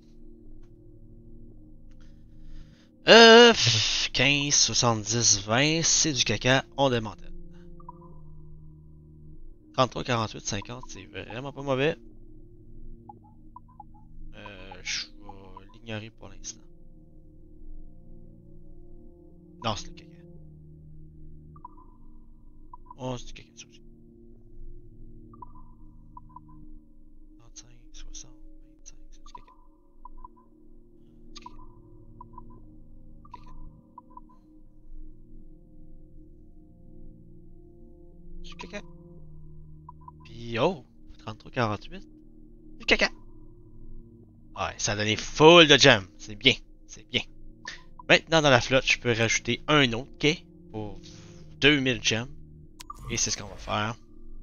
Euh, quinze, soixante-dix, vingt, c'est du caca, on démantèle. trente-trois, quarante-huit, cinquante, c'est vraiment pas mauvais. Euh, je vais l'ignorer pour l'instant. Non, c'est le caca. Oh, c'est du caca, ça aussi. trente-cinq, soixante, vingt-cinq, c'est du caca. Du caca. Caca. caca. Puis, oh, trente-trois quarante-huit. Du caca. Ouais, ça a donné full de gems. C'est bien, c'est bien. Maintenant, dans la flotte, je peux rajouter un autre quai pour deux mille gems. Et c'est ce qu'on va faire.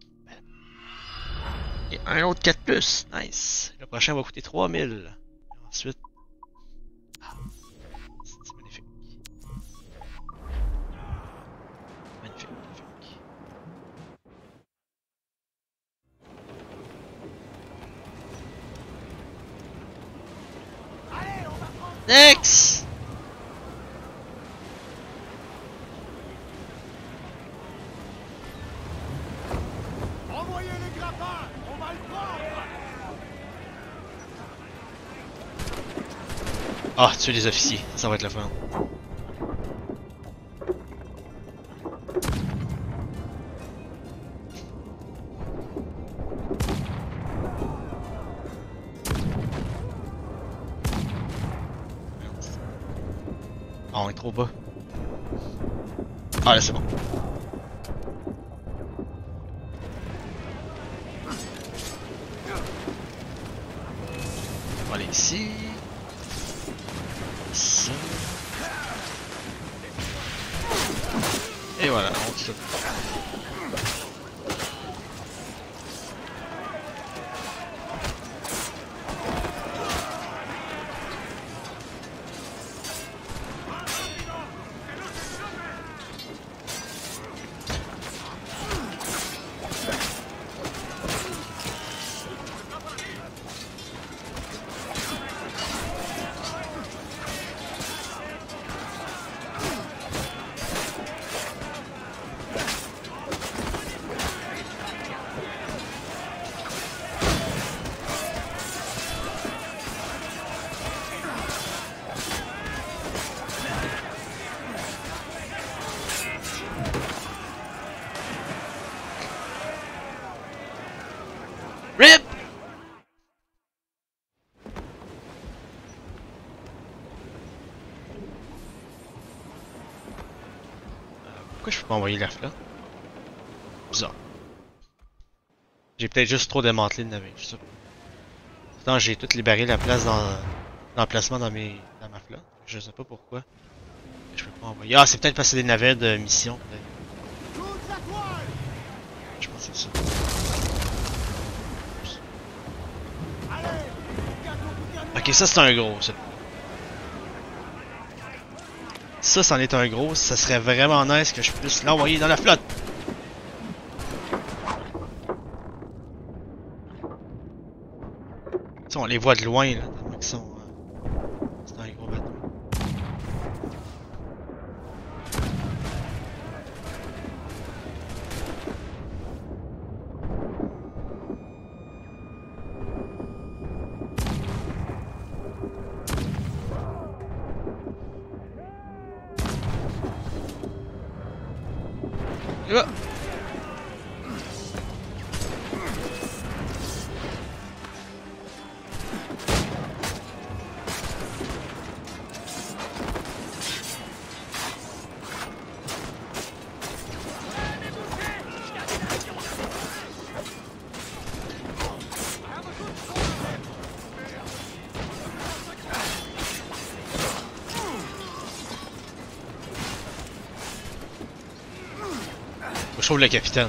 Et un autre quatre plus. Nice. Le prochain va coûter trois mille. Ensuite. Ah, c'est magnifique. Magnifique, magnifique. Next! Envoyez les grappins! On va le prendre! Ah, tuer les officiers. Ça va être le fun. Ah, on est trop bas. Ah, là, c'est bon. On va aller ici. Ça. Et voilà, on saute. RIP! Pourquoi je peux pas envoyer la flotte? Bizarre. J'ai peut-être juste trop démantelé le navire, je sais pas. Pourtant j'ai toutes les barils à place dans l'emplacement dans mes dans ma flotte. Je sais pas pourquoi. Je peux pas envoyer. Ah, c'est peut-être parce que c'est des navires de mission, peut-être. Je pense que c'est ça. Ok, ça c'est un gros, ça. Ça, c'en est un gros, ça serait vraiment nice que je puisse l'envoyer dans la flotte. Tu sais, on les voit de loin, là, tellement qu'ils sont... Euh... C'est un gros bateau. Et là. Je trouve le capitaine.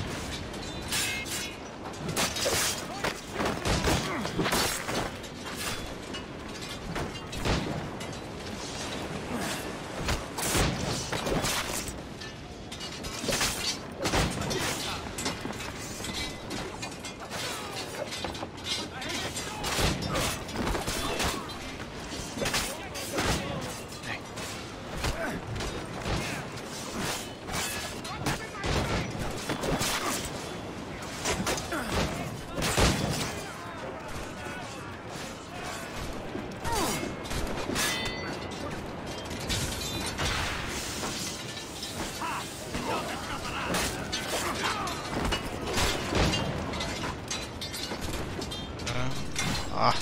Ah.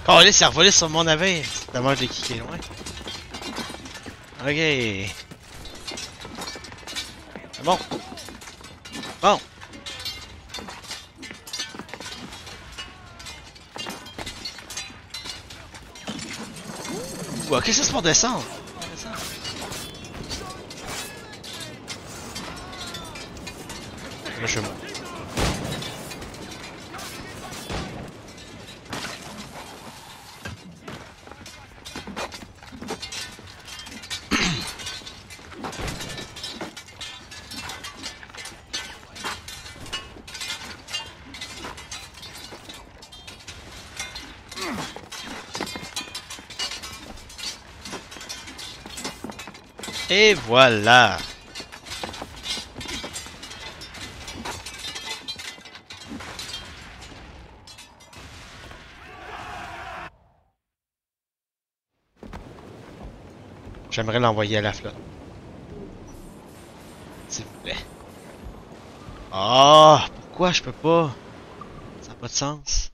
Oh, là, c'est revolé sur mon navire. C'est dommage de kicker loin. Ok. C'est bon. Bon. Ouh, qu'est-ce que c'est pour descendre? Descendre. Moi, je suis mort. Et voilà. J'aimerais l'envoyer à la flotte. S'il vous plaît. Ah, oh, pourquoi je peux pas? Ça n'a pas de sens.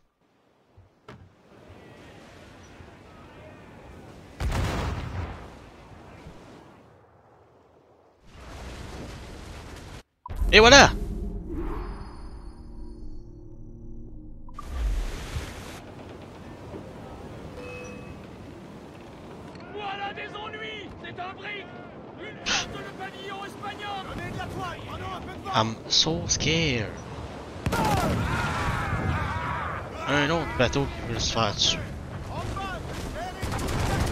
Et voilà! Voilà des ennuis! C'est un brick! Une porte de pavillon espagnol! Donnez de la toile, prenons un peu de vent. I'm so scared. Un autre bateau qui veut se faire dessus. En bas, serrez toute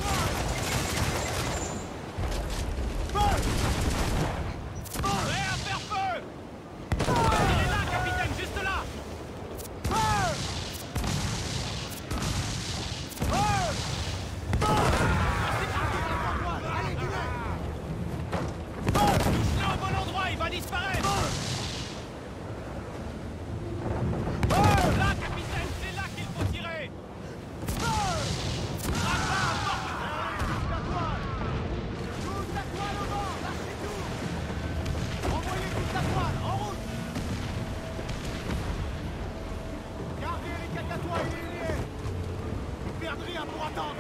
la toile. Feu! Prêt à faire feu! Il est là, capitaine, juste là! Feu! Feu! Allez, tirez! Touche-le au bon endroit, il va disparaître! Là, capitaine, c'est là qu'il faut tirer! Toute la toile au vent, lâchez tout! Envoyez toute la toile, en route! Gardez les cacatois et les liés! Vous perdrez rien pour attendre!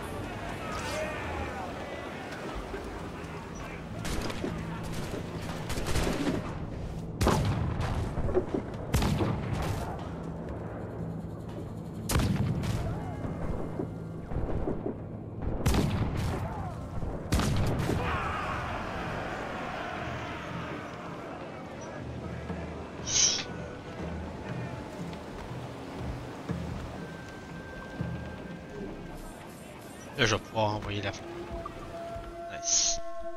Là, je vais pouvoir envoyer la flotte. Nice.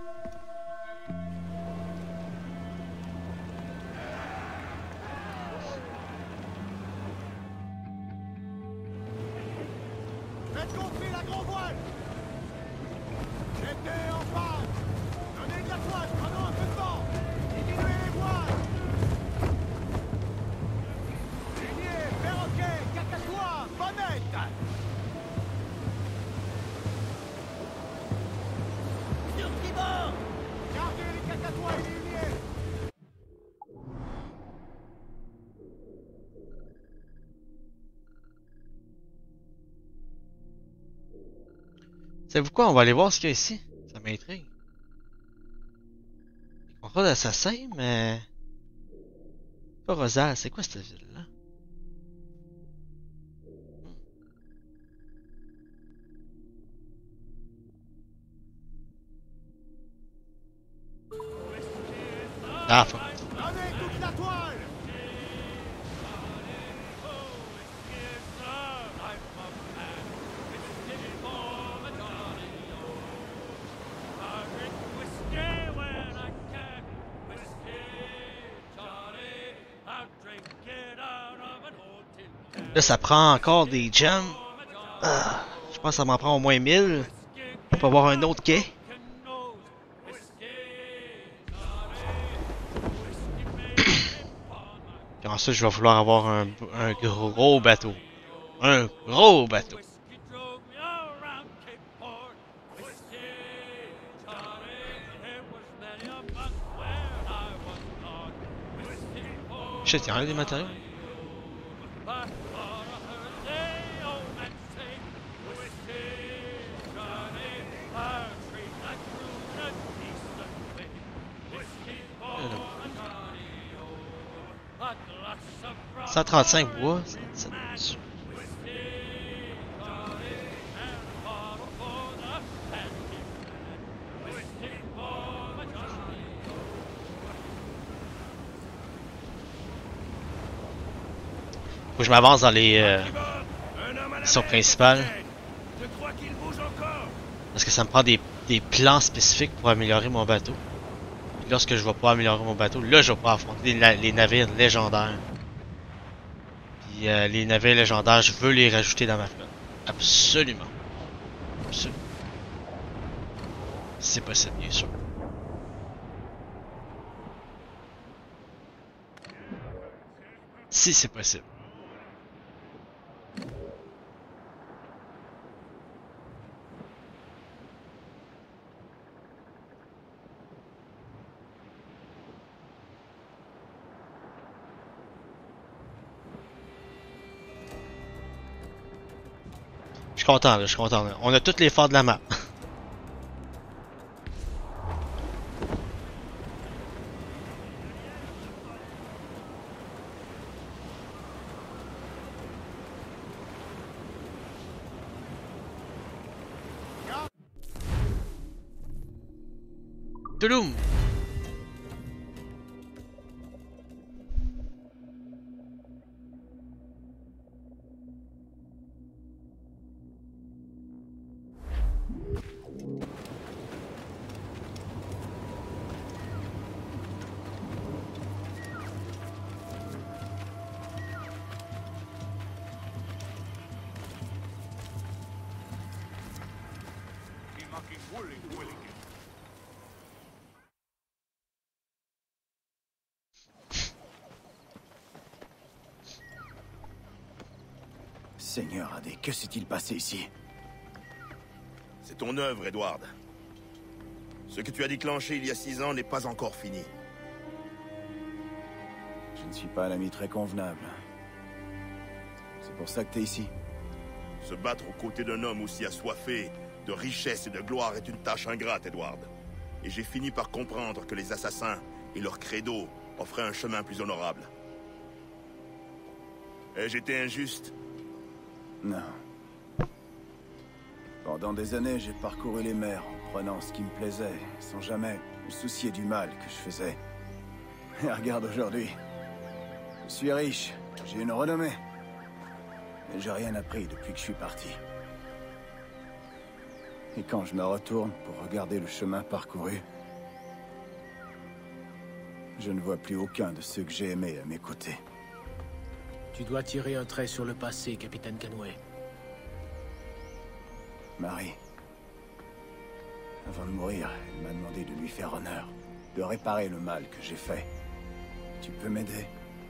Faites gonfler la grand voile! Mettez en phase! Donnez de la toile, prenons un peu de vent! Diminuez les voiles! Lignée, perroquet, cacatois, bonnette! Sur tribord! Gardez les cacatois et les lignés! Savez-vous quoi? On va aller voir ce qu'il y a ici. Ça m'intrigue. Contrat d'assassin, mais... Pas Rosal, c'est quoi cette ville-là? Ah, fuck. Donnez toute la toile! Là, ça prend encore des gems. Ah, je pense que ça m'en prend au moins mille. Je peux avoir un autre quai. Et ensuite, je vais vouloir avoir un, un gros bateau. Un gros bateau. Shit, y'a rien des matériaux? cent trente-cinq bois, ça, ça, faut que je m'avance dans les euh, missions principales. Je crois qu'il bouge encore. Parce que ça me prend des, des plans spécifiques pour améliorer mon bateau. Puis lorsque je vais pouvoir améliorer mon bateau, là je vais pouvoir affronter les, les navires légendaires. Puis euh, les navires légendaires, je veux les rajouter dans ma flotte. Absolument. Absolument. Si c'est possible, bien sûr. Si c'est possible. Je suis content, là, je suis content. Là. On a tous les forts de la map. Touloum! Seigneur Adé, que s'est-il passé ici? C'est ton œuvre, Edward. Ce que tu as déclenché il y a six ans n'est pas encore fini. Je ne suis pas un ami très convenable. C'est pour ça que t'es ici. Se battre aux côtés d'un homme aussi assoiffé de richesse et de gloire est une tâche ingrate, Edward. Et j'ai fini par comprendre que les assassins et leur credo offraient un chemin plus honorable. Ai-je été injuste? Non. Pendant des années, j'ai parcouru les mers en prenant ce qui me plaisait, sans jamais me soucier du mal que je faisais. Et regarde aujourd'hui. Je suis riche, j'ai une renommée. Mais j'ai rien appris depuis que je suis parti. Et quand je me retourne pour regarder le chemin parcouru, je ne vois plus aucun de ceux que j'ai aimés à mes côtés. Tu dois tirer un trait sur le passé, capitaine Kenway. Marie. Avant de mourir, elle m'a demandé de lui faire honneur, de réparer le mal que j'ai fait. Tu peux m'aider?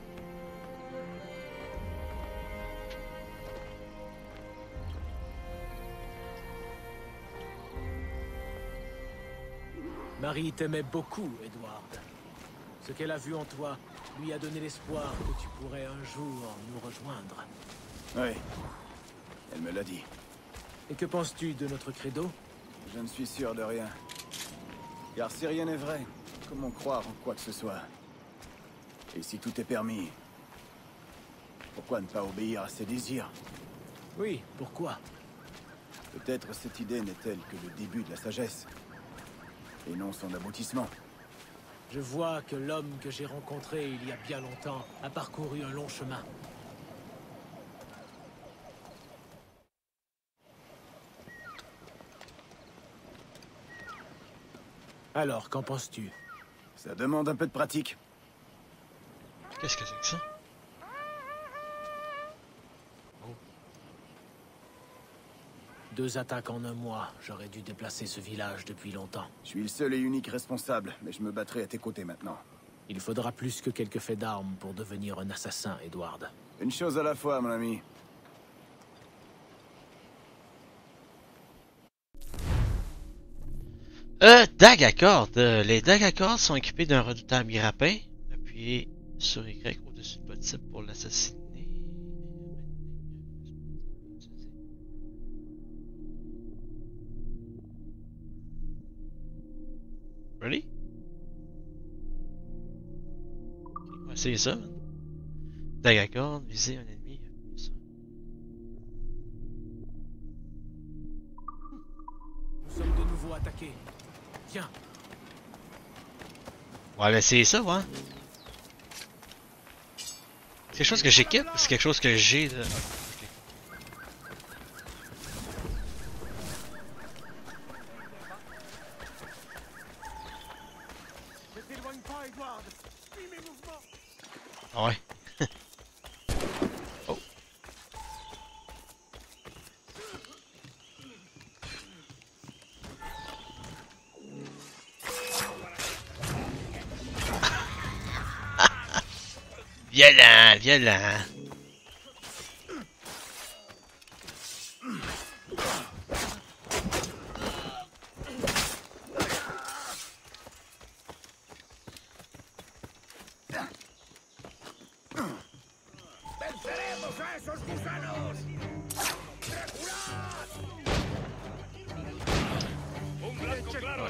Marie t'aimait beaucoup, Edward. Ce qu'elle a vu en toi lui a donné l'espoir que tu pourrais un jour nous rejoindre. Oui, elle me l'a dit. Et que penses-tu de notre credo? Je ne suis sûr de rien. Car si rien n'est vrai, comment croire en quoi que ce soit? Et si tout est permis, pourquoi ne pas obéir à ses désirs? Oui, pourquoi? Peut-être cette idée n'est-elle que le début de la sagesse, et non son aboutissement. Je vois que l'homme que j'ai rencontré il y a bien longtemps a parcouru un long chemin. Alors, qu'en penses-tu? Ça demande un peu de pratique. Qu'est-ce que c'est que ça? Deux attaques en un mois. J'aurais dû déplacer ce village depuis longtemps. Je suis le seul et unique responsable, mais je me battrai à tes côtés maintenant. Il faudra plus que quelques faits d'armes pour devenir un assassin, Edward. Une chose à la fois, mon ami. Euh, dague à cordes. Euh, les dagues à cordes sont équipées d'un redoutable grappin. Appuyez sur Y au-dessus de votre cible pour l'assassiner. Ready? Ok, on va essayer ça. Dagacorde, viser un ennemi. Nous sommes de nouveau attaqués. Tiens. Ouais, ben c'est ça, ouais. C'est quelque chose que j'équipe, c'est quelque chose que j'ai de... Ne t'éloigne pas, Edward. Suis mes mouvements. Ah ouais. Oh. Violent, violent. ¡Venceremos a esos gusanos! ¡Reculad! ¡Un blanco claro!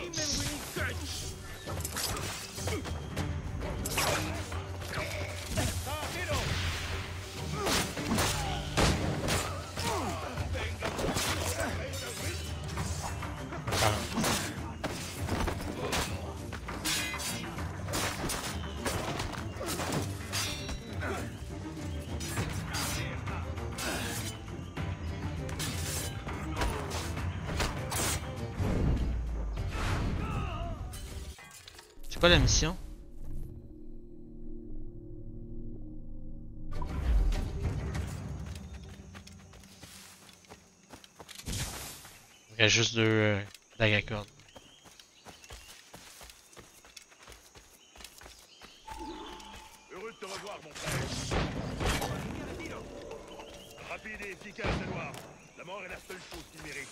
C'est quoi la mission? Il y a juste deux euh, Dagacorde. Heureux de te revoir, mon frère. Rapide et efficace, Edward. La mort est la seule chose qu'il mérite.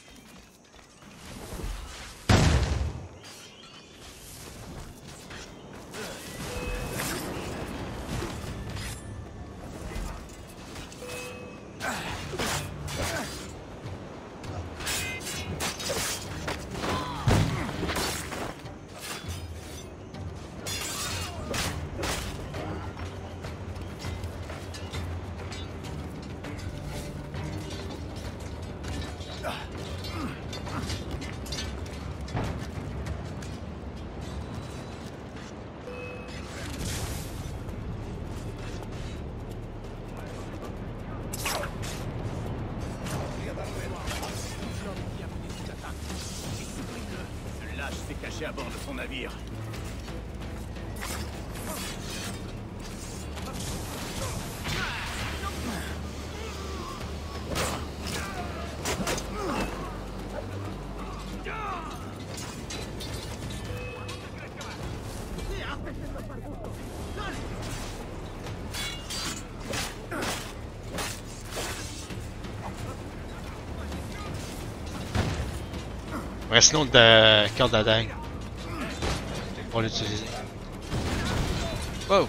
s'est caché à bord de son navire. Ouais, sinon de corde à dague. On va l'utiliser. Wow!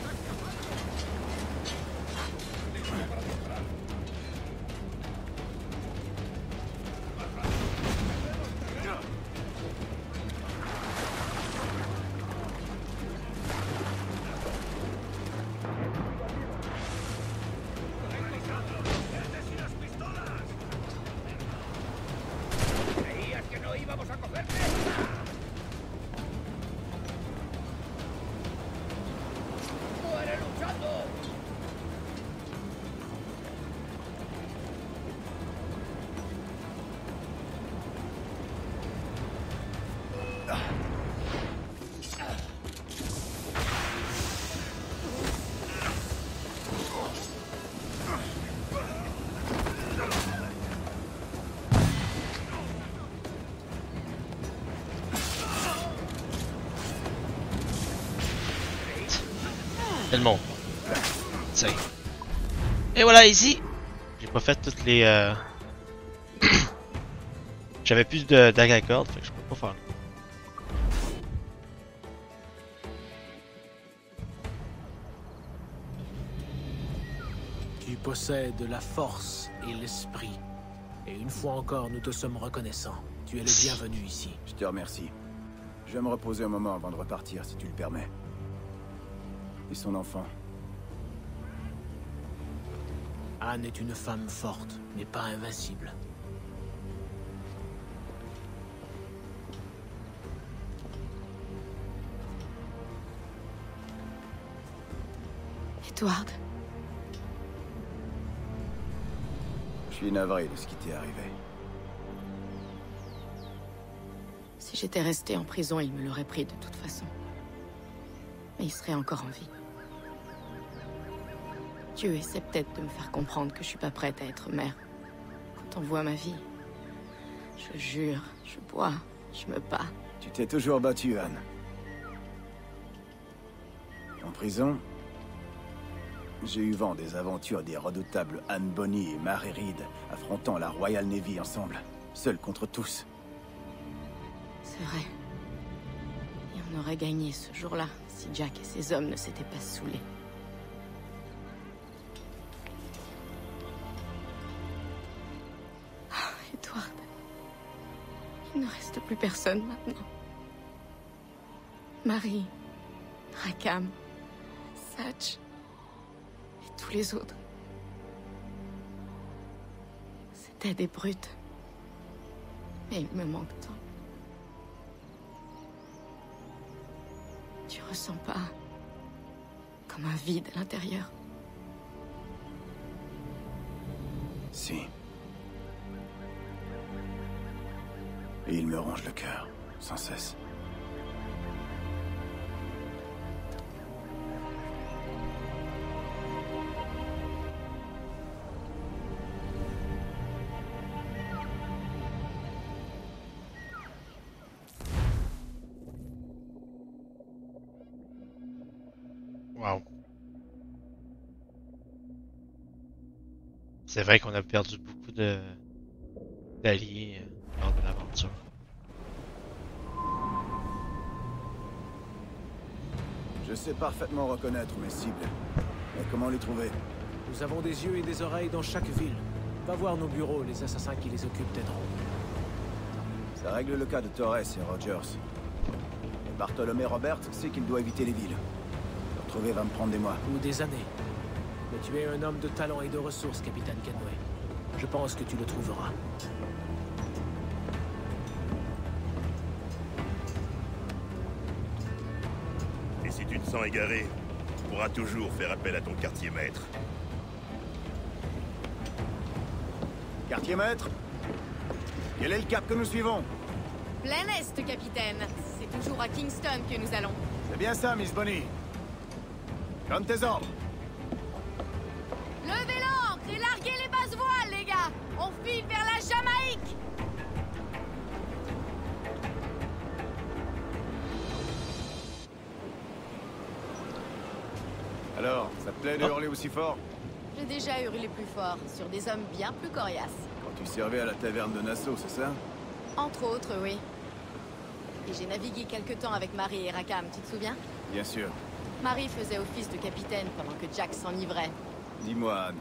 Tellement. Tiens. Et voilà, ici. J'ai pas fait toutes les. Euh... J'avais plus de dague à corde, fait que je peux pas faire. Tu possèdes la force et l'esprit. Et une fois encore, nous te sommes reconnaissants. Tu es le bienvenu ici. Je te remercie. Je vais me reposer un moment avant de repartir, si tu le permets. Et son enfant. Anne est une femme forte, mais pas invincible. Edward. Je suis navré de ce qui t'est arrivé. Si j'étais restée en prison, il me l'aurait pris de toute façon. Mais il serait encore en vie. Dieu essaie peut-être de me faire comprendre que je suis pas prête à être mère. Quand on voit ma vie, je jure, je bois, je me bats. Tu t'es toujours battue, Anne. En prison, j'ai eu vent des aventures des redoutables Anne Bonny et Mary Reed affrontant la Royal Navy ensemble, seuls contre tous. C'est vrai. Et on aurait gagné ce jour-là si Jack et ses hommes ne s'étaient pas saoulés. Oh, Edward. Il ne reste plus personne maintenant. Marie, Rackham, Satch et tous les autres. C'était des brutes. Mais il me manque tant. Tu ressens pas comme un vide à l'intérieur? Si. Et il me ronge le cœur, sans cesse. Wow. C'est vrai qu'on a perdu beaucoup de d'alliés euh, lors de l'aventure. Je sais parfaitement reconnaître mes cibles. Mais comment les trouver? Nous avons des yeux et des oreilles dans chaque ville. Va voir nos bureaux, les assassins qui les occupent t'aideront. Ça règle le cas de Torres et Rogers. Et Bartholomé Robert sait qu'il doit éviter les villes. Le retrouver va me prendre des mois. Ou des années. Mais tu es un homme de talent et de ressources, capitaine Kenway. Je pense que tu le trouveras. Et si tu te sens égaré, tu pourras toujours faire appel à ton quartier maître. Quartier maître? Quel est le cap que nous suivons? Plein Est, capitaine. C'est toujours à Kingston que nous allons. C'est bien ça, Miss Bonny. Comme tes ordres. Levez l'ancre et larguez les basses voiles, les gars. On file vers la Jamaïque. Alors, ça te plaît de hurler aussi fort? J'ai déjà hurlé plus fort, sur des hommes bien plus coriaces. Quand tu servais à la taverne de Nassau, c'est ça? Entre autres, oui. Et j'ai navigué quelque temps avec Marie et Rackham, tu te souviens? Bien sûr. Marie faisait office de capitaine pendant que Jack s'enivrait. Dis-moi, Anne.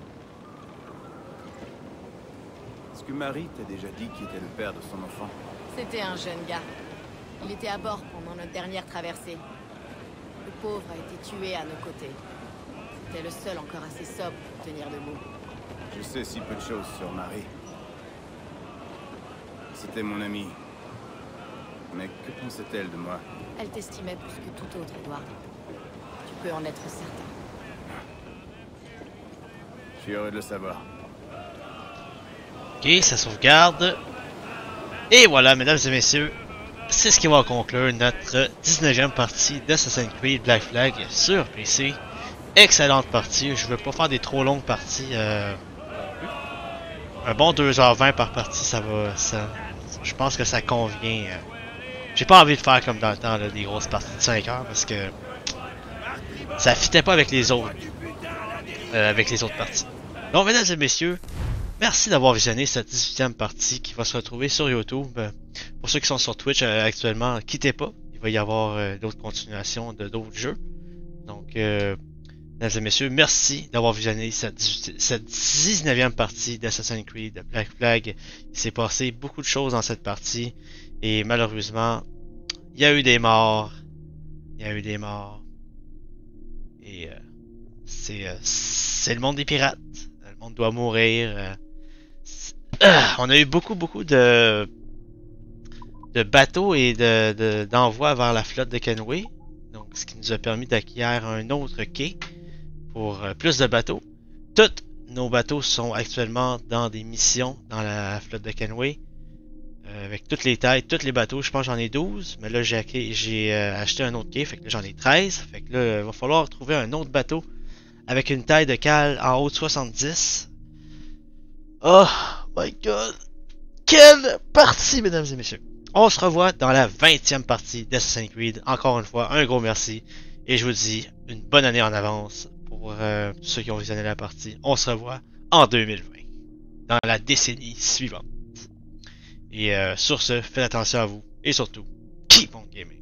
Est-ce que Marie t'a déjà dit qui était le père de son enfant? C'était un jeune gars. Il était à bord pendant notre dernière traversée. Le pauvre a été tué à nos côtés. C'était le seul encore assez sobre pour tenir debout. Je sais si peu de choses sur Marie. C'était mon amie. Mais que pensait-elle de moi? Elle t'estimait plus que tout autre, Edward. Tu peux en être certain. Je suis heureux de le savoir. Ok, ça sauvegarde. Et voilà, mesdames et messieurs, c'est ce qui va conclure notre dix-neuvième partie d'Assassin's Creed Black Flag sur P C. Excellente partie, je veux pas faire des trop longues parties. Euh... Un bon deux heures vingt par partie, ça va. Ça... Je pense que ça convient. Euh... J'ai pas envie de faire comme dans le temps, là, des grosses parties de cinq heures parce que ça fitait pas avec les autres. Euh, avec les autres parties. Donc, mesdames et messieurs, merci d'avoir visionné cette dix-huitième partie qui va se retrouver sur YouTube. Pour ceux qui sont sur Twitch euh, actuellement, quittez pas. Il va y avoir euh, d'autres continuations de d'autres jeux. Donc, euh, mesdames et messieurs, merci d'avoir visionné cette, cette dix-neuvième partie d'Assassin's Creed Black Flag. Il s'est passé beaucoup de choses dans cette partie. Et malheureusement, il y a eu des morts. Il y a eu des morts. Et euh, c'est euh, c'est le monde des pirates. Le monde monde doit mourir. Euh, ah, on a eu beaucoup, beaucoup de, de bateaux et de, de, d'envois vers la flotte de Kenway. Donc, ce qui nous a permis d'acquérir un autre quai pour euh, plus de bateaux. Tous nos bateaux sont actuellement dans des missions dans la flotte de Kenway. Euh, avec toutes les tailles, tous les bateaux. Je pense que j'en ai douze. Mais là, j'ai, j'ai euh, acheté un autre quai. Fait que là, j'en ai treize. Fait que là, il va falloir trouver un autre bateau avec une taille de cale en haut de soixante-dix. Oh my god! Quelle partie, mesdames et messieurs! On se revoit dans la vingtième partie d'Assassin's Creed. Encore une fois, un gros merci. Et je vous dis une bonne année en avance pour euh, ceux qui ont visionné la partie. On se revoit en deux mille vingt, dans la décennie suivante. Et euh, sur ce, faites attention à vous. Et surtout, keep on gaming.